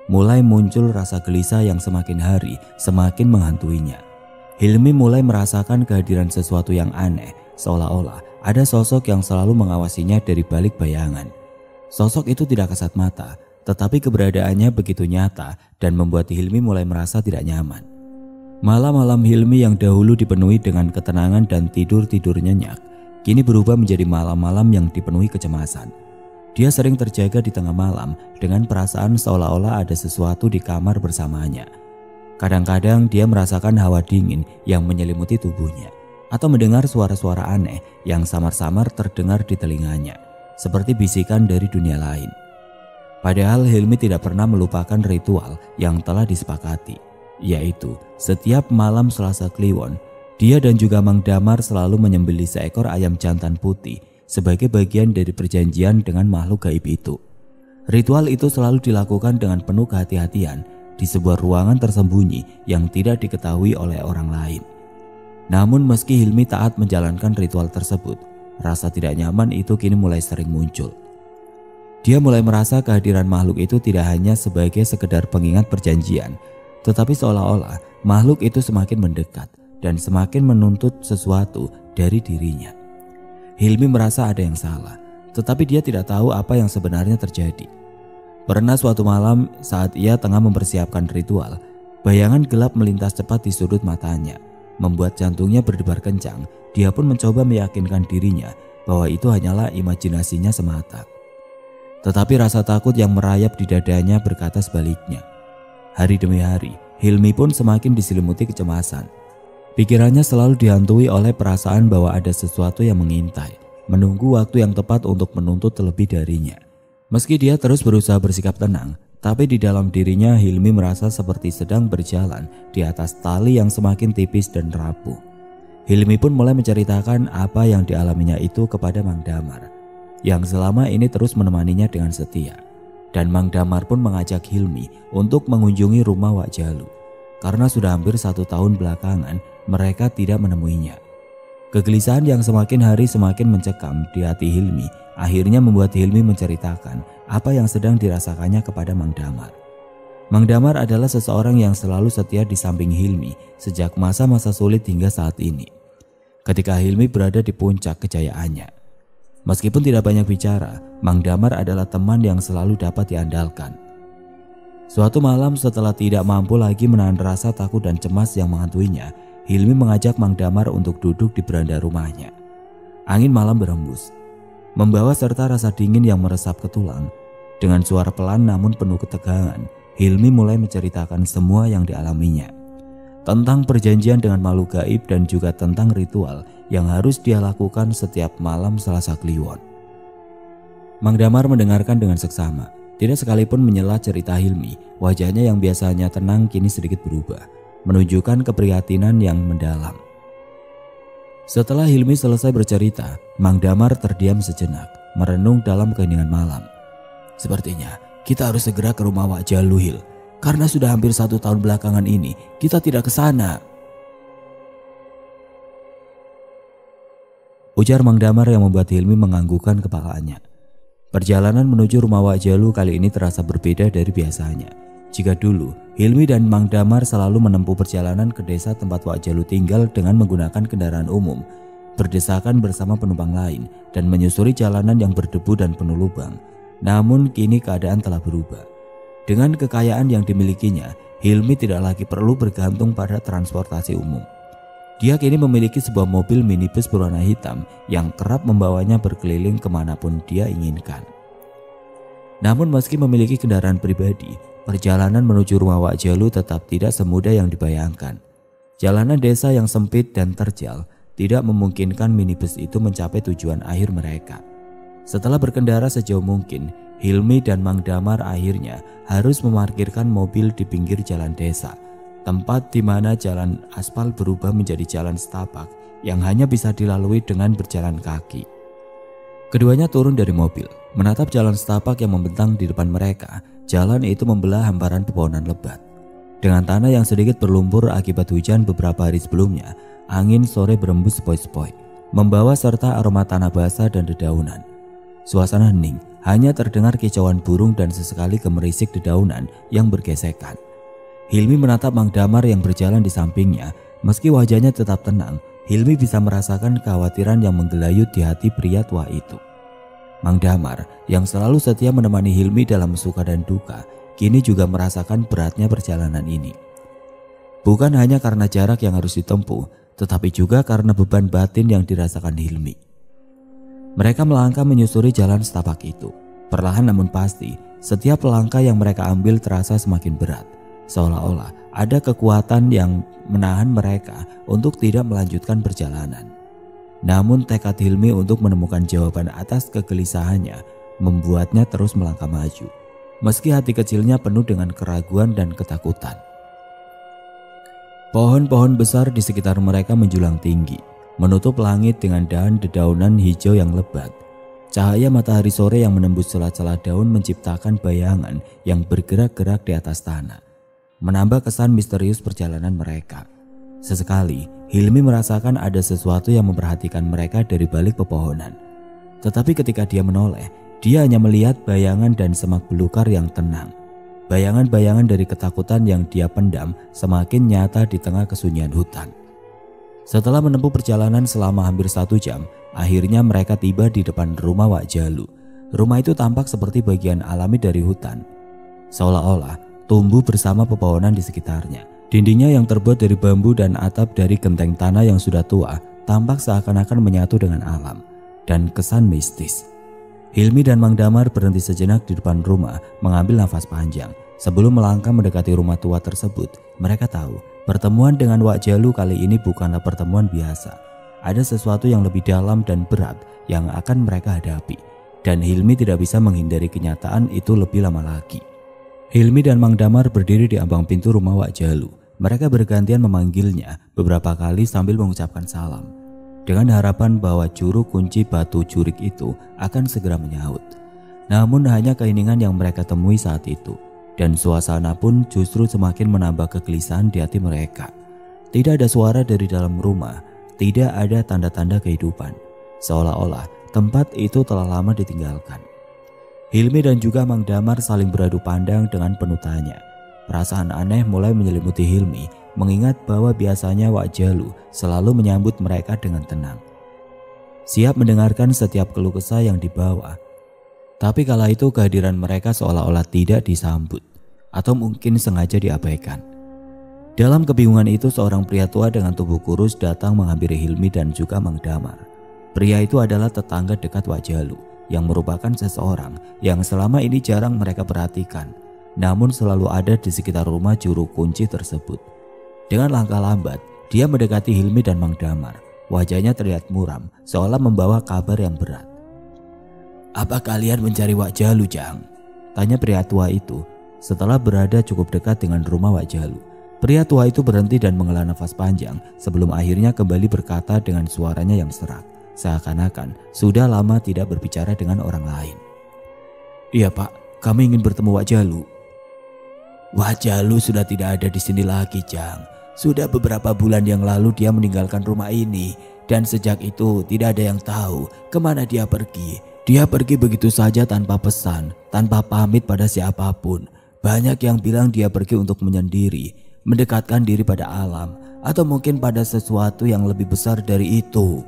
mulai muncul rasa gelisah yang semakin hari semakin menghantuinya. Hilmi mulai merasakan kehadiran sesuatu yang aneh, seolah-olah ada sosok yang selalu mengawasinya dari balik bayangan. Sosok itu tidak kasat mata, tetapi keberadaannya begitu nyata dan membuat Hilmi mulai merasa tidak nyaman. Malam-malam Hilmi yang dahulu dipenuhi dengan ketenangan dan tidur-tidur nyenyak, kini berubah menjadi malam-malam yang dipenuhi kecemasan. Dia sering terjaga di tengah malam dengan perasaan seolah-olah ada sesuatu di kamar bersamanya. Kadang-kadang dia merasakan hawa dingin yang menyelimuti tubuhnya, atau mendengar suara-suara aneh yang samar-samar terdengar di telinganya, seperti bisikan dari dunia lain. Padahal Hilmi tidak pernah melupakan ritual yang telah disepakati, yaitu setiap malam Selasa Kliwon, dia dan juga Mang Damar selalu menyembelih seekor ayam jantan putih sebagai bagian dari perjanjian dengan makhluk gaib itu. Ritual itu selalu dilakukan dengan penuh kehati-hatian di sebuah ruangan tersembunyi yang tidak diketahui oleh orang lain. Namun meski Hilmi taat menjalankan ritual tersebut, rasa tidak nyaman itu kini mulai sering muncul. Dia mulai merasa kehadiran makhluk itu tidak hanya sebagai sekedar pengingat perjanjian, tetapi seolah-olah makhluk itu semakin mendekat dan semakin menuntut sesuatu dari dirinya. Hilmi merasa ada yang salah, tetapi dia tidak tahu apa yang sebenarnya terjadi. Pernah suatu malam saat ia tengah mempersiapkan ritual, bayangan gelap melintas cepat di sudut matanya, membuat jantungnya berdebar kencang. Dia pun mencoba meyakinkan dirinya bahwa itu hanyalah imajinasinya semata. Tetapi rasa takut yang merayap di dadanya berkata sebaliknya. Hari demi hari, Hilmi pun semakin diselimuti kecemasan. Pikirannya selalu dihantui oleh perasaan bahwa ada sesuatu yang mengintai, menunggu waktu yang tepat untuk menuntut terlebih darinya. Meski dia terus berusaha bersikap tenang, tapi di dalam dirinya Hilmi merasa seperti sedang berjalan di atas tali yang semakin tipis dan rapuh. Hilmi pun mulai menceritakan apa yang dialaminya itu kepada Mang Damar, yang selama ini terus menemaninya dengan setia. Dan Mang Damar pun mengajak Hilmi untuk mengunjungi rumah Wak Jalu, karena sudah hampir satu tahun belakangan mereka tidak menemuinya. Kegelisahan yang semakin hari semakin mencekam di hati Hilmi akhirnya membuat Hilmi menceritakan apa yang sedang dirasakannya kepada Mang Damar. Mang Damar adalah seseorang yang selalu setia di samping Hilmi sejak masa-masa sulit hingga saat ini, ketika Hilmi berada di puncak kejayaannya. Meskipun tidak banyak bicara, Mang Damar adalah teman yang selalu dapat diandalkan. Suatu malam setelah tidak mampu lagi menahan rasa takut dan cemas yang menghantuinya, Hilmi mengajak Mang Damar untuk duduk di beranda rumahnya. Angin malam berhembus, membawa serta rasa dingin yang meresap ke tulang. Dengan suara pelan namun penuh ketegangan, Hilmi mulai menceritakan semua yang dialaminya, tentang perjanjian dengan makhluk gaib dan juga tentang ritual yang harus dia lakukan setiap malam Selasa Kliwon. Mang Damar mendengarkan dengan seksama, tidak sekalipun menyela cerita Hilmi. Wajahnya yang biasanya tenang kini sedikit berubah, menunjukkan keprihatinan yang mendalam. Setelah Hilmi selesai bercerita, Mang Damar terdiam sejenak, merenung dalam keheningan malam. Sepertinya kita harus segera ke rumah Wak Jalu, Hil, karena sudah hampir satu tahun belakangan ini kita tidak ke sana. Ujar Mang Damar yang membuat Hilmi menganggukkan kepalanya. Perjalanan menuju rumah Wak Jalu kali ini terasa berbeda dari biasanya. Jika dulu Hilmi dan Mang Damar selalu menempuh perjalanan ke desa tempat Wak Jalu tinggal dengan menggunakan kendaraan umum, berdesakan bersama penumpang lain dan menyusuri jalanan yang berdebu dan penuh lubang. Namun kini keadaan telah berubah. Dengan kekayaan yang dimilikinya, Hilmi tidak lagi perlu bergantung pada transportasi umum. Dia kini memiliki sebuah mobil minibus berwarna hitam yang kerap membawanya berkeliling kemanapun dia inginkan. Namun meski memiliki kendaraan pribadi, perjalanan menuju rumah Wak Jalu tetap tidak semudah yang dibayangkan. Jalanan desa yang sempit dan terjal tidak memungkinkan minibus itu mencapai tujuan akhir mereka. Setelah berkendara sejauh mungkin, Hilmi dan Mang Damar akhirnya harus memarkirkan mobil di pinggir jalan desa, tempat di mana jalan aspal berubah menjadi jalan setapak yang hanya bisa dilalui dengan berjalan kaki. Keduanya turun dari mobil, menatap jalan setapak yang membentang di depan mereka. Jalan itu membelah hamparan pepohonan lebat. Dengan tanah yang sedikit berlumpur akibat hujan beberapa hari sebelumnya, angin sore berembus sepoi-sepoi, membawa serta aroma tanah basah dan dedaunan. Suasana hening, hanya terdengar kicauan burung dan sesekali gemerisik dedaunan yang bergesekan. Hilmi menatap Mang Damar yang berjalan di sampingnya. Meski wajahnya tetap tenang, Hilmi bisa merasakan kekhawatiran yang menggelayut di hati pria tua itu. Mang Damar yang selalu setia menemani Hilmi dalam suka dan duka, kini juga merasakan beratnya perjalanan ini. Bukan hanya karena jarak yang harus ditempuh, tetapi juga karena beban batin yang dirasakan Hilmi. Mereka melangkah menyusuri jalan setapak itu. Perlahan namun pasti, setiap langkah yang mereka ambil terasa semakin berat. Seolah-olah ada kekuatan yang menahan mereka untuk tidak melanjutkan perjalanan. Namun tekad Hilmi untuk menemukan jawaban atas kegelisahannya membuatnya terus melangkah maju. Meski hati kecilnya penuh dengan keraguan dan ketakutan. Pohon-pohon besar di sekitar mereka menjulang tinggi, menutup langit dengan dahan dedaunan hijau yang lebat. Cahaya matahari sore yang menembus celah-celah daun menciptakan bayangan yang bergerak-gerak di atas tanah, menambah kesan misterius perjalanan mereka. Sesekali, Hilmi merasakan ada sesuatu yang memperhatikan mereka dari balik pepohonan. Tetapi ketika dia menoleh, dia hanya melihat bayangan dan semak belukar yang tenang. Bayangan-bayangan dari ketakutan yang dia pendam semakin nyata di tengah kesunyian hutan. Setelah menempuh perjalanan selama hampir satu jam, akhirnya mereka tiba di depan rumah Wak Jalu. Rumah itu tampak seperti bagian alami dari hutan, seolah-olah tumbuh bersama pepohonan di sekitarnya. Dindingnya yang terbuat dari bambu dan atap dari genteng tanah yang sudah tua tampak seakan-akan menyatu dengan alam dan kesan mistis. Hilmi dan Mang Damar berhenti sejenak di depan rumah mengambil nafas panjang. Sebelum melangkah mendekati rumah tua tersebut, mereka tahu pertemuan dengan Wak Jalu kali ini bukanlah pertemuan biasa. Ada sesuatu yang lebih dalam dan berat yang akan mereka hadapi, dan Hilmi tidak bisa menghindari kenyataan itu lebih lama lagi. Hilmi dan Mang Damar berdiri di ambang pintu rumah Wak Jalu. Mereka bergantian memanggilnya beberapa kali sambil mengucapkan salam, dengan harapan bahwa juru kunci batu jurik itu akan segera menyaut. Namun hanya keiningan yang mereka temui saat itu, dan suasana pun justru semakin menambah kegelisahan di hati mereka. Tidak ada suara dari dalam rumah, tidak ada tanda-tanda kehidupan, seolah-olah tempat itu telah lama ditinggalkan. Hilmi dan juga Mang Damar saling beradu pandang dengan penuh tanya. Perasaan aneh mulai menyelimuti Hilmi, mengingat bahwa biasanya Wak Jalu selalu menyambut mereka dengan tenang, siap mendengarkan setiap keluh kesah yang dibawa. Tapi kala itu kehadiran mereka seolah-olah tidak disambut, atau mungkin sengaja diabaikan. Dalam kebingungan itu, seorang pria tua dengan tubuh kurus datang menghampiri Hilmi dan juga Mang Damar. Pria itu adalah tetangga dekat Wak Jalu, yang merupakan seseorang yang selama ini jarang mereka perhatikan, namun selalu ada di sekitar rumah juru kunci tersebut. Dengan langkah lambat, dia mendekati Hilmi dan Mang Damar. Wajahnya terlihat muram, seolah membawa kabar yang berat. "Apa kalian mencari Wak Jalu, Jang?" tanya pria tua itu setelah berada cukup dekat dengan rumah Wak Jalu. Pria tua itu berhenti dan menghela nafas panjang sebelum akhirnya kembali berkata dengan suaranya yang serak, seakan-akan sudah lama tidak berbicara dengan orang lain. "Iya Pak, kami ingin bertemu Wak Jalu." "Wak Jalu sudah tidak ada di sini lagi, Jang. Sudah beberapa bulan yang lalu dia meninggalkan rumah ini, dan sejak itu tidak ada yang tahu kemana dia pergi. Dia pergi begitu saja tanpa pesan, tanpa pamit pada siapapun. Banyak yang bilang dia pergi untuk menyendiri, mendekatkan diri pada alam, atau mungkin pada sesuatu yang lebih besar dari itu."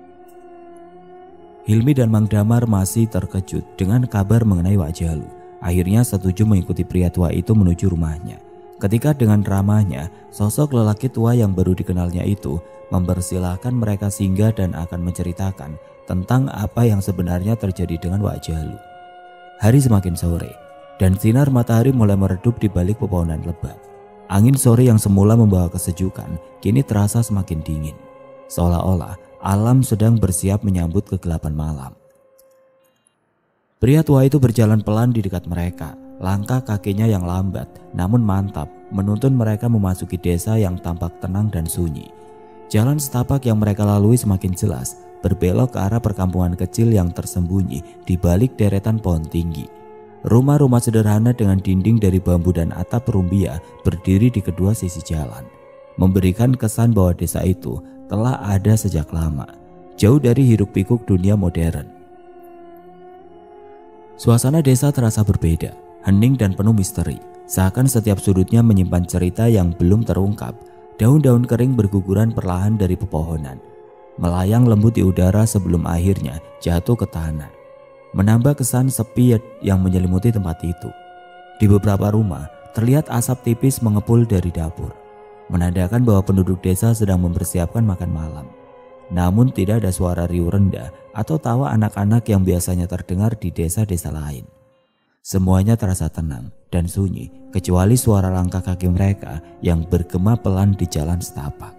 Hilmi dan Mang Damar masih terkejut dengan kabar mengenai Wak Jalu. Akhirnya setuju mengikuti pria tua itu menuju rumahnya. Ketika dengan ramahnya, sosok lelaki tua yang baru dikenalnya itu mempersilahkan mereka singgah dan akan menceritakan tentang apa yang sebenarnya terjadi dengan Wak Jalu. Hari semakin sore, dan sinar matahari mulai meredup di balik pepohonan lebat. Angin sore yang semula membawa kesejukan, kini terasa semakin dingin, seolah-olah alam sedang bersiap menyambut kegelapan malam. Pria tua itu berjalan pelan di dekat mereka. Langkah kakinya yang lambat namun mantap menuntun mereka memasuki desa yang tampak tenang dan sunyi. Jalan setapak yang mereka lalui semakin jelas, berbelok ke arah perkampungan kecil yang tersembunyi di balik deretan pohon tinggi. Rumah-rumah sederhana dengan dinding dari bambu dan atap perumbia berdiri di kedua sisi jalan, memberikan kesan bahwa desa itu telah ada sejak lama, jauh dari hiruk-pikuk dunia modern. Suasana desa terasa berbeda, hening dan penuh misteri. Seakan setiap sudutnya menyimpan cerita yang belum terungkap. Daun-daun kering berguguran perlahan dari pepohonan, melayang lembut di udara sebelum akhirnya jatuh ke tanah, menambah kesan sepi yang menyelimuti tempat itu. Di beberapa rumah terlihat asap tipis mengepul dari dapur, menandakan bahwa penduduk desa sedang mempersiapkan makan malam. Namun tidak ada suara riuh rendah atau tawa anak-anak yang biasanya terdengar di desa-desa lain. Semuanya terasa tenang dan sunyi kecuali suara langkah kaki mereka yang bergema pelan di jalan setapak.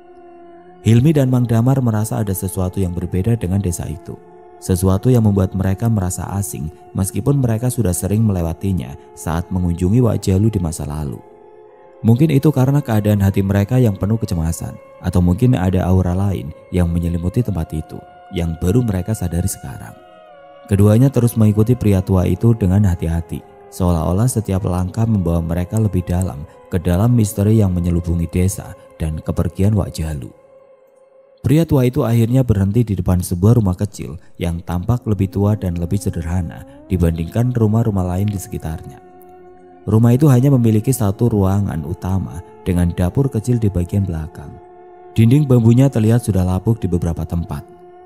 Hilmi dan Mang Damar merasa ada sesuatu yang berbeda dengan desa itu. Sesuatu yang membuat mereka merasa asing meskipun mereka sudah sering melewatinya saat mengunjungi Wak Jalu di masa lalu. Mungkin itu karena keadaan hati mereka yang penuh kecemasan, atau mungkin ada aura lain yang menyelimuti tempat itu yang baru mereka sadari sekarang. Keduanya terus mengikuti pria tua itu dengan hati-hati, seolah-olah setiap langkah membawa mereka lebih dalam ke dalam misteri yang menyelubungi desa dan kepergian Wak Jalu. Pria tua itu akhirnya berhenti di depan sebuah rumah kecil yang tampak lebih tua dan lebih sederhana dibandingkan rumah-rumah lain di sekitarnya. Rumah itu hanya memiliki satu ruangan utama dengan dapur kecil di bagian belakang. Dinding bambunya terlihat sudah lapuk di beberapa tempat,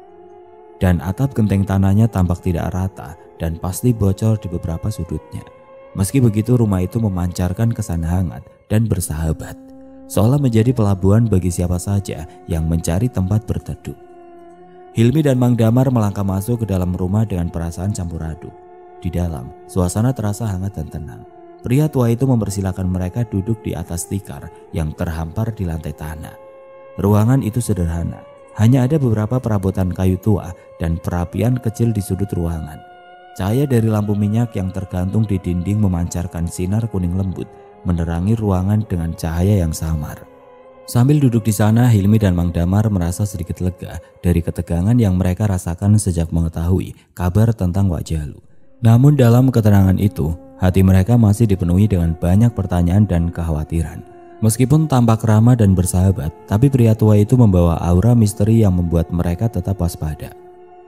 dan atap genteng tanahnya tampak tidak rata dan pasti bocor di beberapa sudutnya. Meski begitu, rumah itu memancarkan kesan hangat dan bersahabat, seolah menjadi pelabuhan bagi siapa saja yang mencari tempat berteduh. Hilmi dan Mang Damar melangkah masuk ke dalam rumah dengan perasaan campur aduk. Di dalam, suasana terasa hangat dan tenang. Pria tua itu mempersilahkan mereka duduk di atas tikar yang terhampar di lantai tanah. Ruangan itu sederhana. Hanya ada beberapa perabotan kayu tua dan perapian kecil di sudut ruangan. Cahaya dari lampu minyak yang tergantung di dinding memancarkan sinar kuning lembut, menerangi ruangan dengan cahaya yang samar. Sambil duduk di sana, Hilmi dan Mang Damar merasa sedikit lega dari ketegangan yang mereka rasakan sejak mengetahui kabar tentang Wak Jalu. Namun dalam ketenangan itu, hati mereka masih dipenuhi dengan banyak pertanyaan dan kekhawatiran. Meskipun tampak ramah dan bersahabat, tapi pria tua itu membawa aura misteri yang membuat mereka tetap waspada.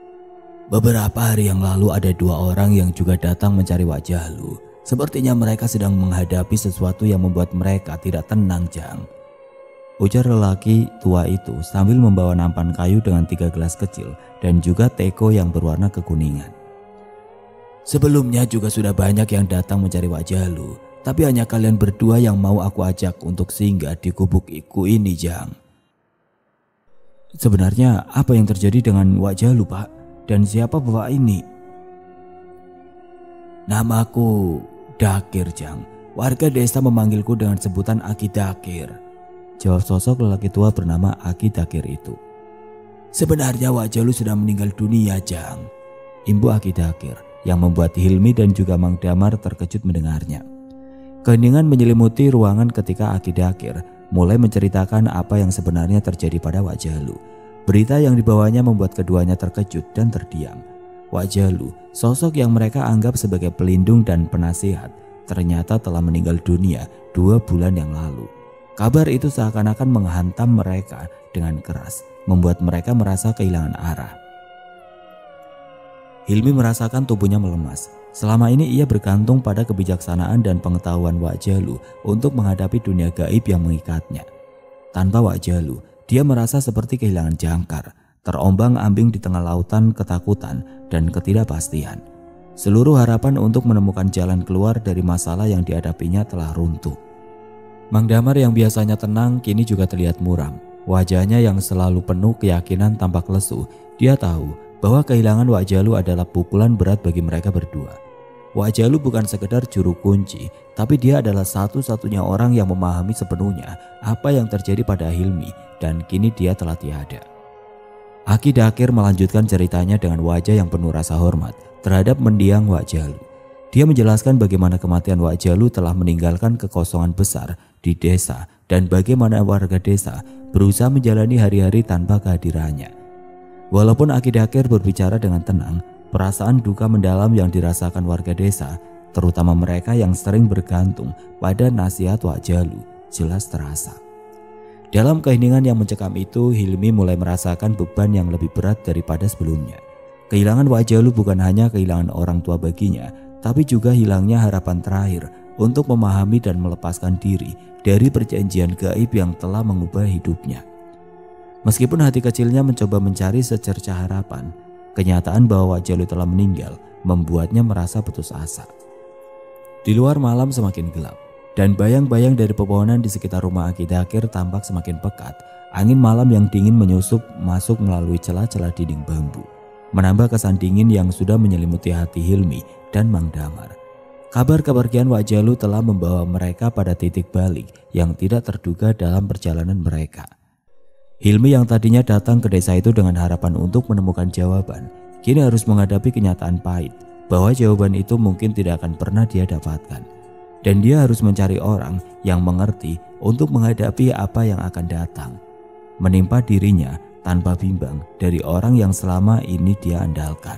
Beberapa hari yang lalu ada dua orang yang juga datang mencari Wak Jalu. Sepertinya mereka sedang menghadapi sesuatu yang membuat mereka tidak tenang, Jang. Ujar lelaki tua itu sambil membawa nampan kayu dengan tiga gelas kecil dan juga teko yang berwarna kekuningan. Sebelumnya juga sudah banyak yang datang mencari Wak Jalu, tapi hanya kalian berdua yang mau aku ajak untuk singgah di gubuk iku ini, Jang. Sebenarnya apa yang terjadi dengan Wak Jalu, Pak? Dan siapa bapak ini? Namaku Dakir, Jang. Warga desa memanggilku dengan sebutan Aki Dakir, jawab sosok lelaki tua bernama Aki Dakir itu. Sebenarnya Wak Jalu sudah meninggal dunia, Jang, imbu Aki Dakir, yang membuat Hilmi dan juga Mang Damar terkejut mendengarnya. Keheningan menyelimuti ruangan ketika Aki Dakir mulai menceritakan apa yang sebenarnya terjadi pada Wak Jalu. Berita yang dibawanya membuat keduanya terkejut dan terdiam. Wak Jalu, sosok yang mereka anggap sebagai pelindung dan penasihat, ternyata telah meninggal dunia dua bulan yang lalu. Kabar itu seakan-akan menghantam mereka dengan keras, membuat mereka merasa kehilangan arah. Hilmi merasakan tubuhnya melemas. Selama ini ia bergantung pada kebijaksanaan dan pengetahuan Wak Jalu untuk menghadapi dunia gaib yang mengikatnya. Tanpa Wak Jalu, dia merasa seperti kehilangan jangkar, terombang-ambing di tengah lautan ketakutan dan ketidakpastian. Seluruh harapan untuk menemukan jalan keluar dari masalah yang dihadapinya telah runtuh. Mang Damar yang biasanya tenang kini juga terlihat muram. Wajahnya yang selalu penuh keyakinan tampak lesu. Dia tahu bahwa kehilangan Wak Jalu adalah pukulan berat bagi mereka berdua. Wak Jalu bukan sekedar juru kunci, tapi dia adalah satu-satunya orang yang memahami sepenuhnya apa yang terjadi pada Hilmi, dan kini dia telah tiada. Aki Dakir melanjutkan ceritanya dengan wajah yang penuh rasa hormat terhadap mendiang Wak Jalu. Dia menjelaskan bagaimana kematian Wak Jalu telah meninggalkan kekosongan besar di desa dan bagaimana warga desa berusaha menjalani hari-hari tanpa kehadirannya. Walaupun Aki Dakir berbicara dengan tenang, perasaan duka mendalam yang dirasakan warga desa, terutama mereka yang sering bergantung pada nasihat Wak Jalu, jelas terasa. Dalam keheningan yang mencekam itu, Hilmi mulai merasakan beban yang lebih berat daripada sebelumnya. Kehilangan Wak Jalu bukan hanya kehilangan orang tua baginya, tapi juga hilangnya harapan terakhir untuk memahami dan melepaskan diri dari perjanjian gaib yang telah mengubah hidupnya. Meskipun hati kecilnya mencoba mencari secercah harapan, kenyataan bahwa Wak Jalu telah meninggal membuatnya merasa putus asa. Di luar malam semakin gelap, dan bayang-bayang dari pepohonan di sekitar rumah Aki Dakir tampak semakin pekat. Angin malam yang dingin menyusup masuk melalui celah-celah dinding bambu, menambah kesan dingin yang sudah menyelimuti hati Hilmi dan Mang Damar. Kabar kepergian Wak Jalu telah membawa mereka pada titik balik yang tidak terduga dalam perjalanan mereka. Hilmi yang tadinya datang ke desa itu dengan harapan untuk menemukan jawaban, kini harus menghadapi kenyataan pahit bahwa jawaban itu mungkin tidak akan pernah dia dapatkan. Dan dia harus mencari orang yang mengerti untuk menghadapi apa yang akan datang, menimpa dirinya tanpa bimbang dari orang yang selama ini dia andalkan.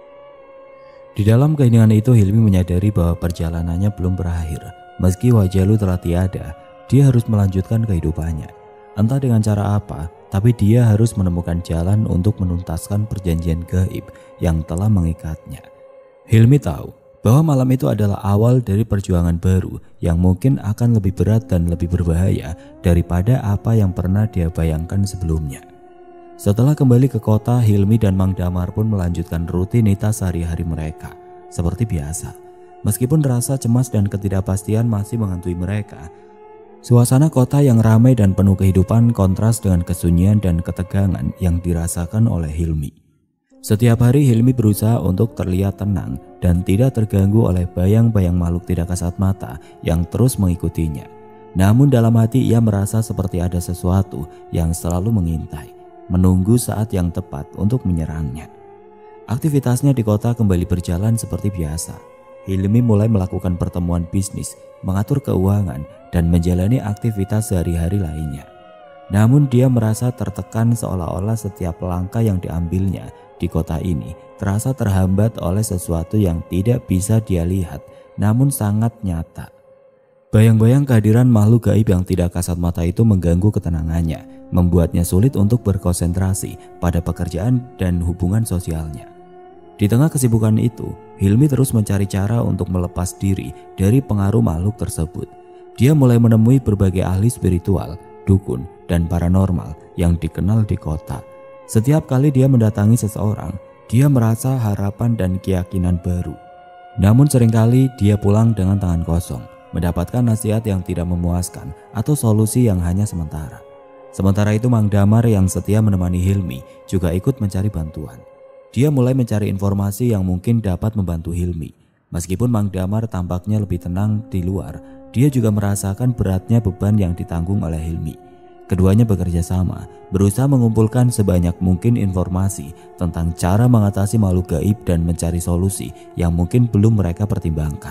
Di dalam keheningan itu Hilmi menyadari bahwa perjalanannya belum berakhir. Meski Wak Jalu telah tiada, dia harus melanjutkan kehidupannya. Entah dengan cara apa, tapi dia harus menemukan jalan untuk menuntaskan perjanjian gaib yang telah mengikatnya. Hilmi tahu bahwa malam itu adalah awal dari perjuangan baru yang mungkin akan lebih berat dan lebih berbahaya daripada apa yang pernah dia bayangkan sebelumnya. Setelah kembali ke kota, Hilmi dan Mang Damar pun melanjutkan rutinitas sehari-hari mereka seperti biasa. Meskipun rasa cemas dan ketidakpastian masih menghantui mereka, suasana kota yang ramai dan penuh kehidupan kontras dengan kesunyian dan ketegangan yang dirasakan oleh Hilmi. Setiap hari Hilmi berusaha untuk terlihat tenang dan tidak terganggu oleh bayang-bayang makhluk tidak kasat mata yang terus mengikutinya. Namun dalam hati ia merasa seperti ada sesuatu yang selalu mengintai, menunggu saat yang tepat untuk menyerangnya. Aktivitasnya di kota kembali berjalan seperti biasa. Hilmi mulai melakukan pertemuan bisnis, mengatur keuangan, dan menjalani aktivitas sehari-hari lainnya. Namun dia merasa tertekan seolah-olah setiap langkah yang diambilnya di kota ini terasa terhambat oleh sesuatu yang tidak bisa dia lihat namun sangat nyata. Bayang-bayang kehadiran makhluk gaib yang tidak kasat mata itu mengganggu ketenangannya, membuatnya sulit untuk berkonsentrasi pada pekerjaan dan hubungan sosialnya. Di tengah kesibukan itu, Hilmi terus mencari cara untuk melepas diri dari pengaruh makhluk tersebut. Dia mulai menemui berbagai ahli spiritual, dukun, dan paranormal yang dikenal di kota. Setiap kali dia mendatangi seseorang, dia merasa harapan dan keyakinan baru. Namun seringkali dia pulang dengan tangan kosong, mendapatkan nasihat yang tidak memuaskan atau solusi yang hanya sementara. Sementara itu Mang Damar yang setia menemani Hilmi juga ikut mencari bantuan. Dia mulai mencari informasi yang mungkin dapat membantu Hilmi. Meskipun Mang Damar tampaknya lebih tenang di luar, dia juga merasakan beratnya beban yang ditanggung oleh Hilmi. Keduanya bekerja sama, berusaha mengumpulkan sebanyak mungkin informasi tentang cara mengatasi makhluk gaib dan mencari solusi yang mungkin belum mereka pertimbangkan.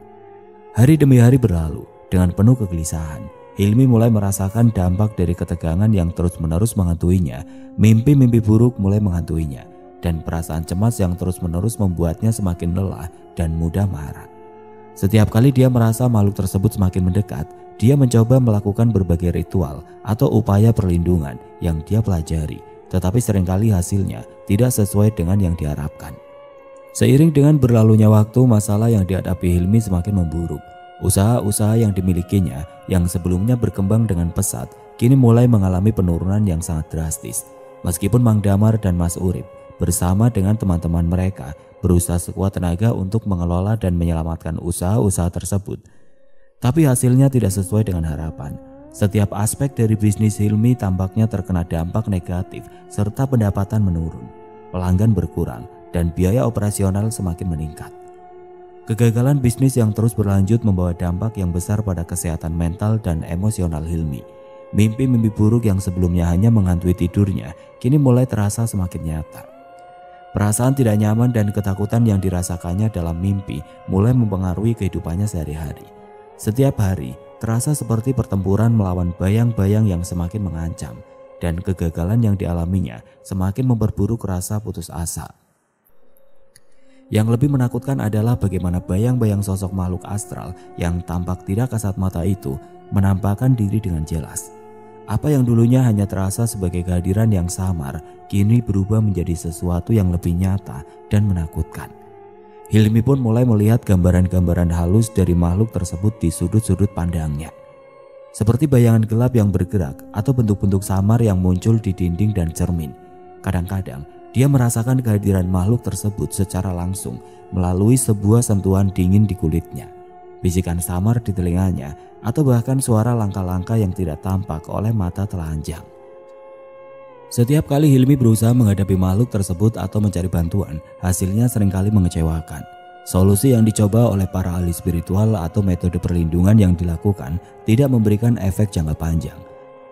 Hari demi hari berlalu dengan penuh kegelisahan. Hilmi mulai merasakan dampak dari ketegangan yang terus-menerus menghantuinya. Mimpi-mimpi buruk mulai menghantuinya, dan perasaan cemas yang terus-menerus membuatnya semakin lelah dan mudah marah. Setiap kali dia merasa makhluk tersebut semakin mendekat, dia mencoba melakukan berbagai ritual atau upaya perlindungan yang dia pelajari, tetapi seringkali hasilnya tidak sesuai dengan yang diharapkan. Seiring dengan berlalunya waktu, masalah yang dihadapi Hilmi semakin memburuk. Usaha-usaha yang dimilikinya yang sebelumnya berkembang dengan pesat, kini mulai mengalami penurunan yang sangat drastis. Meskipun Mang Damar dan Mas Urip bersama dengan teman-teman mereka berusaha sekuat tenaga untuk mengelola dan menyelamatkan usaha-usaha tersebut, tapi hasilnya tidak sesuai dengan harapan. Setiap aspek dari bisnis Hilmi tampaknya terkena dampak negatif serta pendapatan menurun, pelanggan berkurang, dan biaya operasional semakin meningkat. Kegagalan bisnis yang terus berlanjut membawa dampak yang besar pada kesehatan mental dan emosional Hilmi. Mimpi-mimpi buruk yang sebelumnya hanya menghantui tidurnya kini mulai terasa semakin nyata. Perasaan tidak nyaman dan ketakutan yang dirasakannya dalam mimpi mulai mempengaruhi kehidupannya sehari-hari. Setiap hari terasa seperti pertempuran melawan bayang-bayang yang semakin mengancam, dan kegagalan yang dialaminya semakin memperburuk rasa putus asa. Yang lebih menakutkan adalah bagaimana bayang-bayang sosok makhluk astral yang tampak tidak kasat mata itu menampakkan diri dengan jelas. Apa yang dulunya hanya terasa sebagai kehadiran yang samar, kini berubah menjadi sesuatu yang lebih nyata dan menakutkan. Hilmi pun mulai melihat gambaran-gambaran halus dari makhluk tersebut di sudut-sudut pandangnya. Seperti bayangan gelap yang bergerak atau bentuk-bentuk samar yang muncul di dinding dan cermin. Kadang-kadang dia merasakan kehadiran makhluk tersebut secara langsung melalui sebuah sentuhan dingin di kulitnya, bisikan samar di telinganya, atau bahkan suara langkah-langkah yang tidak tampak oleh mata telanjang. Setiap kali Hilmi berusaha menghadapi makhluk tersebut atau mencari bantuan, hasilnya seringkali mengecewakan. Solusi yang dicoba oleh para ahli spiritual atau metode perlindungan yang dilakukan tidak memberikan efek jangka panjang.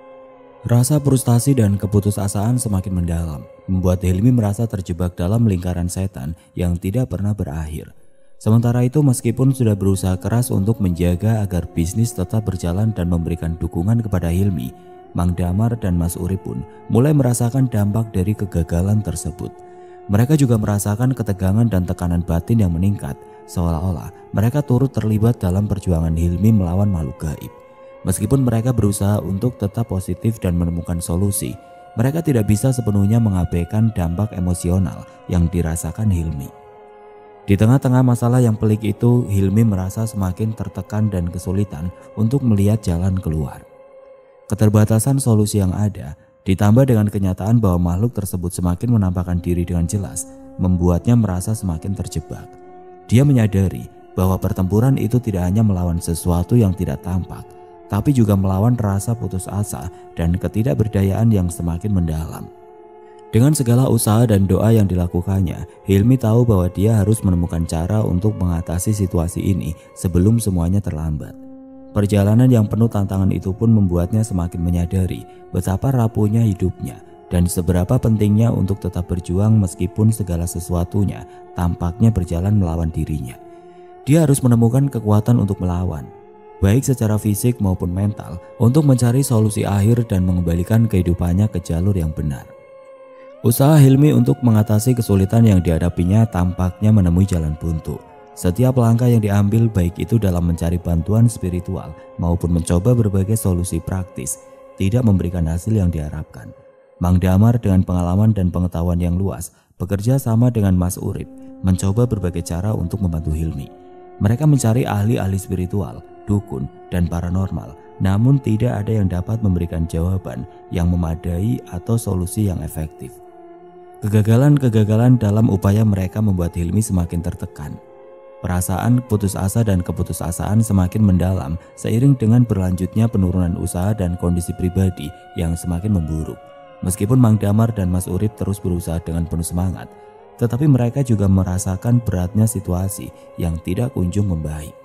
Rasa frustasi dan keputusasaan semakin mendalam, membuat Hilmi merasa terjebak dalam lingkaran setan yang tidak pernah berakhir. Sementara itu, meskipun sudah berusaha keras untuk menjaga agar bisnis tetap berjalan dan memberikan dukungan kepada Hilmi, Mang Damar dan Mas Urip pun mulai merasakan dampak dari kegagalan tersebut. Mereka juga merasakan ketegangan dan tekanan batin yang meningkat, seolah-olah mereka turut terlibat dalam perjuangan Hilmi melawan makhluk gaib. Meskipun mereka berusaha untuk tetap positif dan menemukan solusi, mereka tidak bisa sepenuhnya mengabaikan dampak emosional yang dirasakan Hilmi. Di tengah-tengah masalah yang pelik itu, Hilmi merasa semakin tertekan dan kesulitan untuk melihat jalan keluar. Keterbatasan solusi yang ada, ditambah dengan kenyataan bahwa makhluk tersebut semakin menampakkan diri dengan jelas, membuatnya merasa semakin terjebak. Dia menyadari bahwa pertempuran itu tidak hanya melawan sesuatu yang tidak tampak, tapi juga melawan rasa putus asa dan ketidakberdayaan yang semakin mendalam. Dengan segala usaha dan doa yang dilakukannya, Hilmi tahu bahwa dia harus menemukan cara untuk mengatasi situasi ini sebelum semuanya terlambat. Perjalanan yang penuh tantangan itu pun membuatnya semakin menyadari betapa rapuhnya hidupnya dan seberapa pentingnya untuk tetap berjuang meskipun segala sesuatunya tampaknya berjalan melawan dirinya. Dia harus menemukan kekuatan untuk melawan, baik secara fisik maupun mental, untuk mencari solusi akhir dan mengembalikan kehidupannya ke jalur yang benar. Usaha Hilmi untuk mengatasi kesulitan yang dihadapinya tampaknya menemui jalan buntu. Setiap langkah yang diambil, baik itu dalam mencari bantuan spiritual maupun mencoba berbagai solusi praktis, tidak memberikan hasil yang diharapkan. Mang Damar dengan pengalaman dan pengetahuan yang luas bekerja sama dengan Mas Urip mencoba berbagai cara untuk membantu Hilmi. Mereka mencari ahli-ahli spiritual, dukun, dan paranormal, namun tidak ada yang dapat memberikan jawaban yang memadai atau solusi yang efektif. Kegagalan-kegagalan dalam upaya mereka membuat Hilmi semakin tertekan. Perasaan putus asa dan keputusasaan semakin mendalam seiring dengan berlanjutnya penurunan usaha dan kondisi pribadi yang semakin memburuk. Meskipun Mang Damar dan Mas Urip terus berusaha dengan penuh semangat, tetapi mereka juga merasakan beratnya situasi yang tidak kunjung membaik.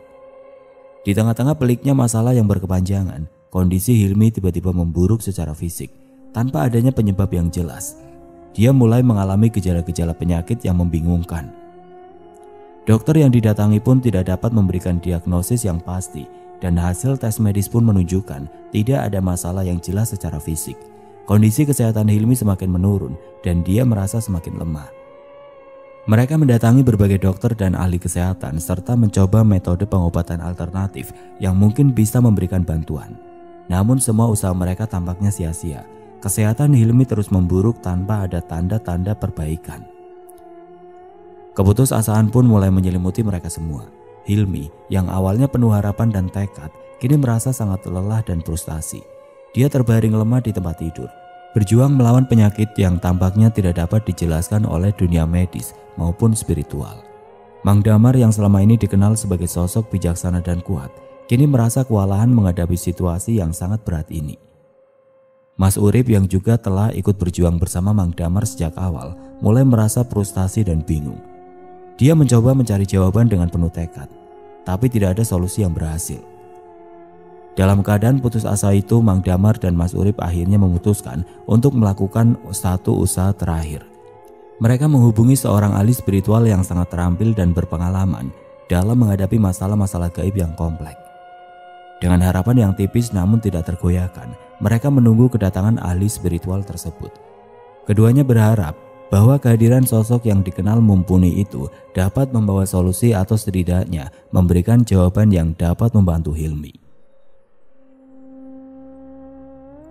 Di tengah-tengah peliknya masalah yang berkepanjangan, kondisi Hilmi tiba-tiba memburuk secara fisik tanpa adanya penyebab yang jelas. Dia mulai mengalami gejala-gejala penyakit yang membingungkan. Dokter yang didatangi pun tidak dapat memberikan diagnosis yang pasti, dan hasil tes medis pun menunjukkan tidak ada masalah yang jelas secara fisik. Kondisi kesehatan Hilmi semakin menurun dan dia merasa semakin lemah. Mereka mendatangi berbagai dokter dan ahli kesehatan serta mencoba metode pengobatan alternatif yang mungkin bisa memberikan bantuan. Namun semua usaha mereka tampaknya sia-sia. Kesehatan Hilmi terus memburuk tanpa ada tanda-tanda perbaikan. Keputusasaan pun mulai menyelimuti mereka semua. Hilmi yang awalnya penuh harapan dan tekad, kini merasa sangat lelah dan frustasi. Dia terbaring lemah di tempat tidur, berjuang melawan penyakit yang tampaknya tidak dapat dijelaskan oleh dunia medis maupun spiritual. Mang Damar yang selama ini dikenal sebagai sosok bijaksana dan kuat, kini merasa kewalahan menghadapi situasi yang sangat berat ini. Mas Urip yang juga telah ikut berjuang bersama Mang Damar sejak awal mulai merasa frustasi dan bingung. Dia mencoba mencari jawaban dengan penuh tekad, tapi tidak ada solusi yang berhasil. Dalam keadaan putus asa itu, Mang Damar dan Mas Urip akhirnya memutuskan untuk melakukan satu usaha terakhir. Mereka menghubungi seorang ahli spiritual yang sangat terampil dan berpengalaman dalam menghadapi masalah-masalah gaib yang kompleks. Dengan harapan yang tipis namun tidak tergoyahkan, mereka menunggu kedatangan ahli spiritual tersebut. Keduanya berharap bahwa kehadiran sosok yang dikenal mumpuni itu dapat membawa solusi atau setidaknya memberikan jawaban yang dapat membantu Hilmi.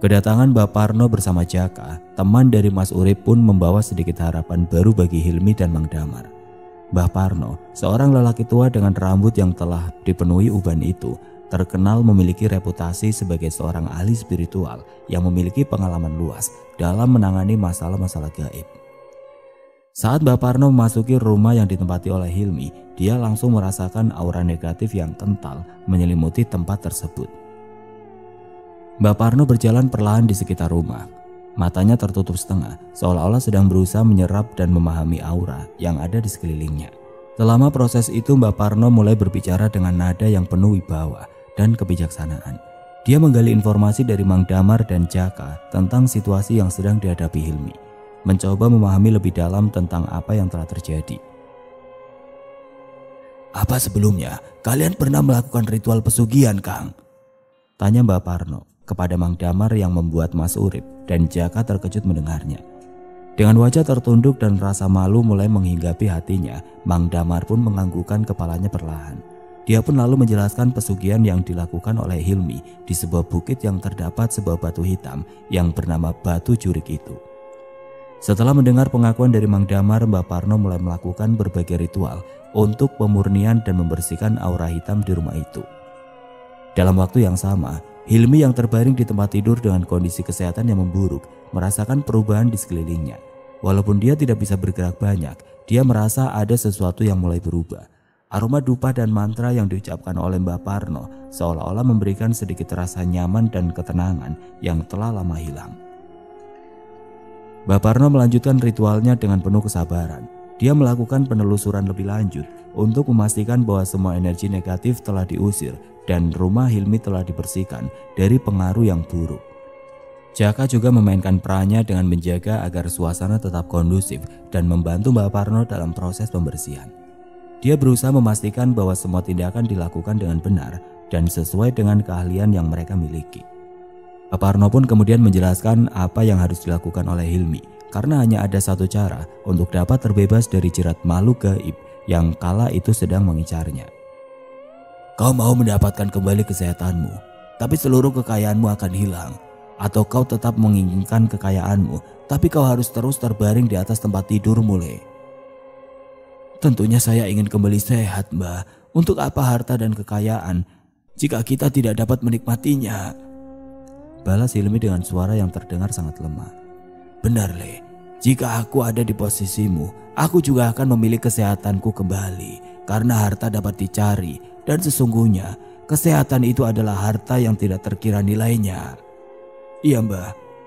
Kedatangan Mbah Parno bersama Jaka, teman dari Mas Urip, pun membawa sedikit harapan baru bagi Hilmi dan Mang Damar. Mbah Parno, seorang lelaki tua dengan rambut yang telah dipenuhi uban itu, terkenal memiliki reputasi sebagai seorang ahli spiritual yang memiliki pengalaman luas dalam menangani masalah-masalah gaib. Saat Mbah Parno memasuki rumah yang ditempati oleh Hilmi, dia langsung merasakan aura negatif yang kental menyelimuti tempat tersebut. Mbah Parno berjalan perlahan di sekitar rumah. Matanya tertutup setengah, seolah-olah sedang berusaha menyerap dan memahami aura yang ada di sekelilingnya. Selama proses itu, Mbah Parno mulai berbicara dengan nada yang penuh wibawa dan kebijaksanaan. Dia menggali informasi dari Mang Damar dan Jaka tentang situasi yang sedang dihadapi Hilmi, mencoba memahami lebih dalam tentang apa yang telah terjadi. "Apa sebelumnya kalian pernah melakukan ritual pesugihan, Kang?" tanya Mbah Parno kepada Mang Damar yang membuat Mas Urip dan Jaka terkejut mendengarnya. Dengan wajah tertunduk dan rasa malu mulai menghinggapi hatinya, Mang Damar pun menganggukkan kepalanya perlahan. Dia pun lalu menjelaskan pesugihan yang dilakukan oleh Hilmi di sebuah bukit yang terdapat sebuah batu hitam yang bernama Batu Jurik itu. Setelah mendengar pengakuan dari Mang Damar, Mbah Parno mulai melakukan berbagai ritual untuk pemurnian dan membersihkan aura hitam di rumah itu. Dalam waktu yang sama, Hilmi yang terbaring di tempat tidur dengan kondisi kesehatan yang memburuk merasakan perubahan di sekelilingnya. Walaupun dia tidak bisa bergerak banyak, dia merasa ada sesuatu yang mulai berubah. Aroma dupa dan mantra yang diucapkan oleh Mbah Parno seolah-olah memberikan sedikit rasa nyaman dan ketenangan yang telah lama hilang. Mbah Parno melanjutkan ritualnya dengan penuh kesabaran. Dia melakukan penelusuran lebih lanjut untuk memastikan bahwa semua energi negatif telah diusir dan rumah Hilmi telah dibersihkan dari pengaruh yang buruk. Jaka juga memainkan perannya dengan menjaga agar suasana tetap kondusif dan membantu Mbah Parno dalam proses pembersihan. Dia berusaha memastikan bahwa semua tindakan dilakukan dengan benar dan sesuai dengan keahlian yang mereka miliki. Mbah Parno pun kemudian menjelaskan apa yang harus dilakukan oleh Hilmi, karena hanya ada satu cara untuk dapat terbebas dari jerat makhluk gaib yang kala itu sedang mengincarnya. "Kau mau mendapatkan kembali kesehatanmu, tapi seluruh kekayaanmu akan hilang. Atau kau tetap menginginkan kekayaanmu, tapi kau harus terus terbaring di atas tempat tidurmu, Le?" "Tentunya saya ingin kembali sehat, Mbah. Untuk apa harta dan kekayaan jika kita tidak dapat menikmatinya?" balas Hilmi dengan suara yang terdengar sangat lemah. "Benar, Le. Jika aku ada di posisimu, aku juga akan memilih kesehatanku kembali. Karena harta dapat dicari, dan sesungguhnya kesehatan itu adalah harta yang tidak terkira nilainya." "Iya, Mbah.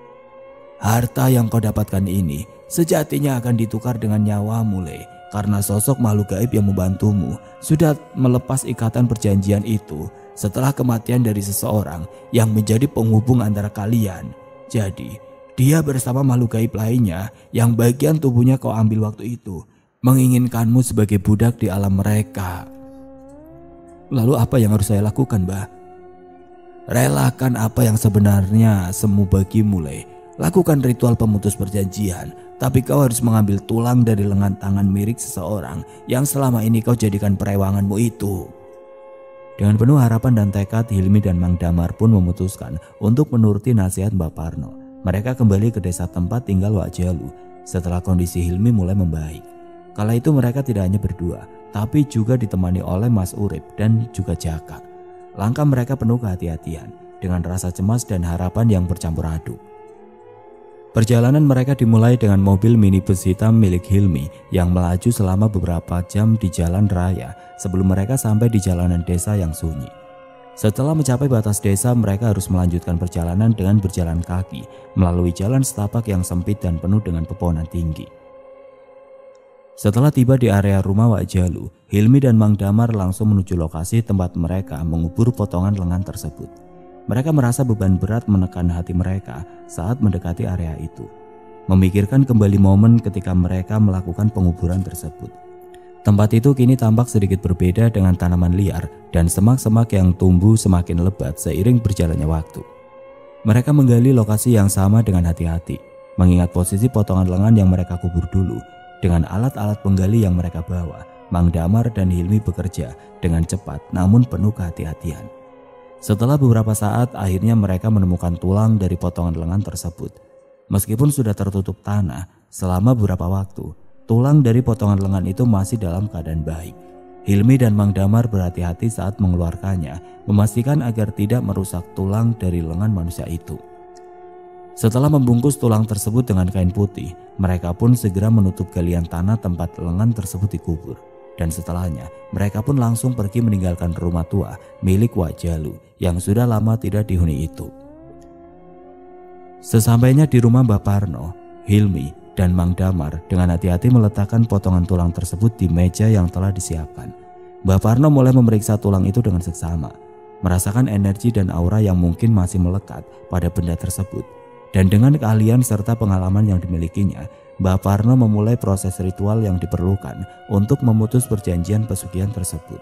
Harta yang kau dapatkan ini sejatinya akan ditukar dengan nyawamu, Le. Karena sosok makhluk gaib yang membantumu sudah melepas ikatan perjanjian itu setelah kematian dari seseorang yang menjadi penghubung antara kalian. Jadi, dia bersama makhluk gaib lainnya yang bagian tubuhnya kau ambil waktu itu menginginkanmu sebagai budak di alam mereka." "Lalu apa yang harus saya lakukan, Mbah?" "Relakan apa yang sebenarnya semu bagimu, Le. Lakukan ritual pemutus perjanjian, tapi kau harus mengambil tulang dari lengan tangan milik seseorang yang selama ini kau jadikan perewanganmu itu." Dengan penuh harapan dan tekad, Hilmi dan Mang Damar pun memutuskan untuk menuruti nasihat Mbah Parno. Mereka kembali ke desa tempat tinggal Wak Jalu setelah kondisi Hilmi mulai membaik. Kala itu mereka tidak hanya berdua, tapi juga ditemani oleh Mas Urip dan juga Jaka. Langkah mereka penuh kehati-hatian, dengan rasa cemas dan harapan yang bercampur aduk. Perjalanan mereka dimulai dengan mobil minibus hitam milik Hilmi yang melaju selama beberapa jam di jalan raya sebelum mereka sampai di jalanan desa yang sunyi. Setelah mencapai batas desa, mereka harus melanjutkan perjalanan dengan berjalan kaki melalui jalan setapak yang sempit dan penuh dengan pepohonan tinggi. Setelah tiba di area rumah Wak Jalu, Hilmi dan Mang Damar langsung menuju lokasi tempat mereka mengubur potongan lengan tersebut. Mereka merasa beban berat menekan hati mereka saat mendekati area itu, memikirkan kembali momen ketika mereka melakukan penguburan tersebut. Tempat itu kini tampak sedikit berbeda dengan tanaman liar dan semak-semak yang tumbuh semakin lebat seiring berjalannya waktu. Mereka menggali lokasi yang sama dengan hati-hati, mengingat posisi potongan lengan yang mereka kubur dulu. Dengan alat-alat penggali yang mereka bawa, Mang Damar dan Hilmi bekerja dengan cepat namun penuh kehati-hatian. Setelah beberapa saat, akhirnya mereka menemukan tulang dari potongan lengan tersebut. Meskipun sudah tertutup tanah selama beberapa waktu, tulang dari potongan lengan itu masih dalam keadaan baik. Hilmi dan Mang Damar berhati-hati saat mengeluarkannya, memastikan agar tidak merusak tulang dari lengan manusia itu. Setelah membungkus tulang tersebut dengan kain putih, mereka pun segera menutup galian tanah tempat lengan tersebut dikubur. Dan setelahnya, mereka pun langsung pergi meninggalkan rumah tua milik Wak Jalu yang sudah lama tidak dihuni itu. Sesampainya di rumah Mbak Parno, Hilmi dan Mang Damar dengan hati-hati meletakkan potongan tulang tersebut di meja yang telah disiapkan. Mbak Parno mulai memeriksa tulang itu dengan seksama, merasakan energi dan aura yang mungkin masih melekat pada benda tersebut. Dan dengan keahlian serta pengalaman yang dimilikinya, Mbak Parno memulai proses ritual yang diperlukan untuk memutus perjanjian pesugihan tersebut.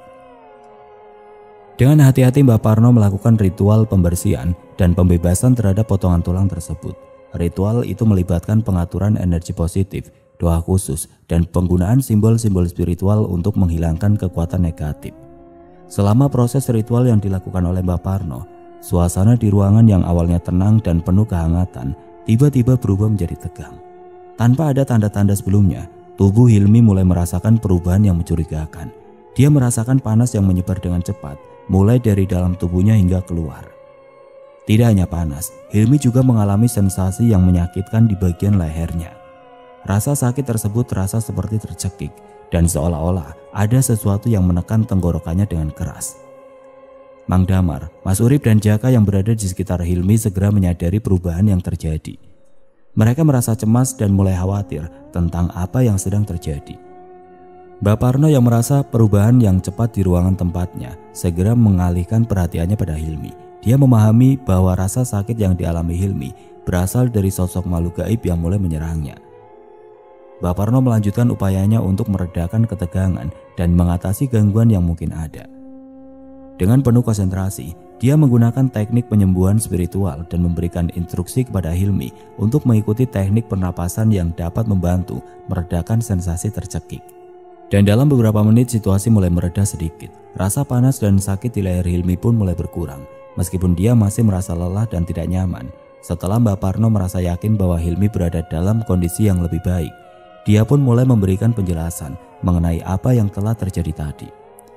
Dengan hati-hati Mbak Parno melakukan ritual pembersihan dan pembebasan terhadap potongan tulang tersebut. Ritual itu melibatkan pengaturan energi positif, doa khusus, dan penggunaan simbol-simbol spiritual untuk menghilangkan kekuatan negatif. Selama proses ritual yang dilakukan oleh Mbak Parno, suasana di ruangan yang awalnya tenang dan penuh kehangatan tiba-tiba berubah menjadi tegang. Tanpa ada tanda-tanda sebelumnya, tubuh Hilmi mulai merasakan perubahan yang mencurigakan. Dia merasakan panas yang menyebar dengan cepat, mulai dari dalam tubuhnya hingga keluar. Tidak hanya panas, Hilmi juga mengalami sensasi yang menyakitkan di bagian lehernya. Rasa sakit tersebut terasa seperti tercekik dan seolah-olah ada sesuatu yang menekan tenggorokannya dengan keras. Mang Damar, Mas Urip dan Jaka yang berada di sekitar Hilmi segera menyadari perubahan yang terjadi. Mereka merasa cemas dan mulai khawatir tentang apa yang sedang terjadi. Mbak Parno yang merasa perubahan yang cepat di ruangan tempatnya segera mengalihkan perhatiannya pada Hilmi. Dia memahami bahwa rasa sakit yang dialami Hilmi berasal dari sosok makhluk gaib yang mulai menyerangnya. Mbak Parno melanjutkan upayanya untuk meredakan ketegangan dan mengatasi gangguan yang mungkin ada. Dengan penuh konsentrasi, dia menggunakan teknik penyembuhan spiritual dan memberikan instruksi kepada Hilmi untuk mengikuti teknik pernapasan yang dapat membantu meredakan sensasi tercekik. Dan dalam beberapa menit situasi mulai mereda sedikit. Rasa panas dan sakit di leher Hilmi pun mulai berkurang. Meskipun dia masih merasa lelah dan tidak nyaman, setelah Mbak Parno merasa yakin bahwa Hilmi berada dalam kondisi yang lebih baik, dia pun mulai memberikan penjelasan mengenai apa yang telah terjadi tadi.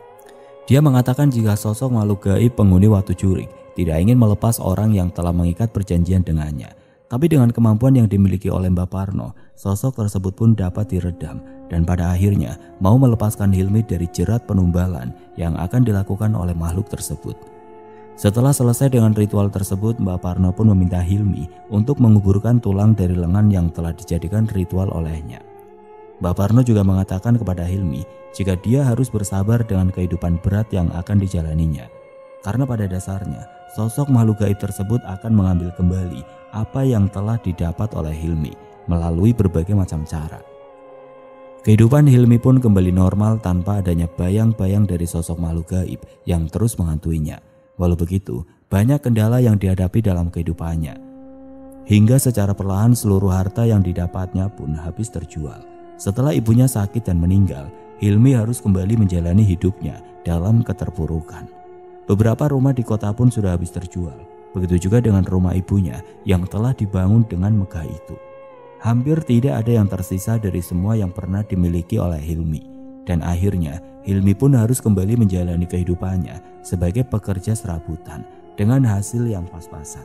Dia mengatakan jika sosok makhluk gaib penghuni Watu Jurik tidak ingin melepas orang yang telah mengikat perjanjian dengannya. Tapi dengan kemampuan yang dimiliki oleh Mbak Parno, sosok tersebut pun dapat diredam dan pada akhirnya mau melepaskan Hilmi dari jerat penumbalan yang akan dilakukan oleh makhluk tersebut. Setelah selesai dengan ritual tersebut, Mbak Parno pun meminta Hilmi untuk menguburkan tulang dari lengan yang telah dijadikan ritual olehnya. Mbak Parno juga mengatakan kepada Hilmi jika dia harus bersabar dengan kehidupan berat yang akan dijalaninya. Karena pada dasarnya, sosok makhluk gaib tersebut akan mengambil kembali apa yang telah didapat oleh Hilmi melalui berbagai macam cara. Kehidupan Hilmi pun kembali normal tanpa adanya bayang-bayang dari sosok makhluk gaib yang terus menghantuinya. Walau begitu, banyak kendala yang dihadapi dalam kehidupannya. Hingga secara perlahan seluruh harta yang didapatnya pun habis terjual. Setelah ibunya sakit dan meninggal, Hilmi harus kembali menjalani hidupnya dalam keterpurukan. Beberapa rumah di kota pun sudah habis terjual. Begitu juga dengan rumah ibunya yang telah dibangun dengan megah itu. Hampir tidak ada yang tersisa dari semua yang pernah dimiliki oleh Hilmi. Dan akhirnya Hilmi pun harus kembali menjalani kehidupannya sebagai pekerja serabutan dengan hasil yang pas-pasan.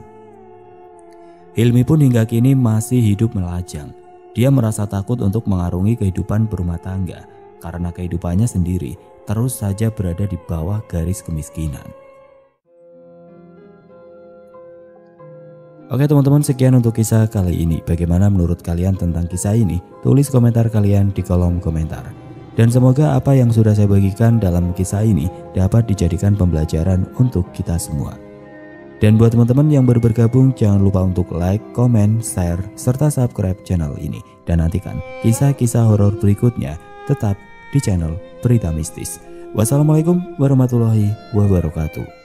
Hilmi pun hingga kini masih hidup melajang. Dia merasa takut untuk mengarungi kehidupan berumah tangga karena kehidupannya sendiri terus saja berada di bawah garis kemiskinan. Oke teman-teman, sekian untuk kisah kali ini. Bagaimana menurut kalian tentang kisah ini? Tulis komentar kalian di kolom komentar. Dan semoga apa yang sudah saya bagikan dalam kisah ini dapat dijadikan pembelajaran untuk kita semua. Dan buat teman-teman yang baru bergabung, jangan lupa untuk like, comment, share, serta subscribe channel ini. Dan nantikan kisah-kisah horor berikutnya tetap di channel Berita Mistis. Wassalamualaikum warahmatullahi wabarakatuh.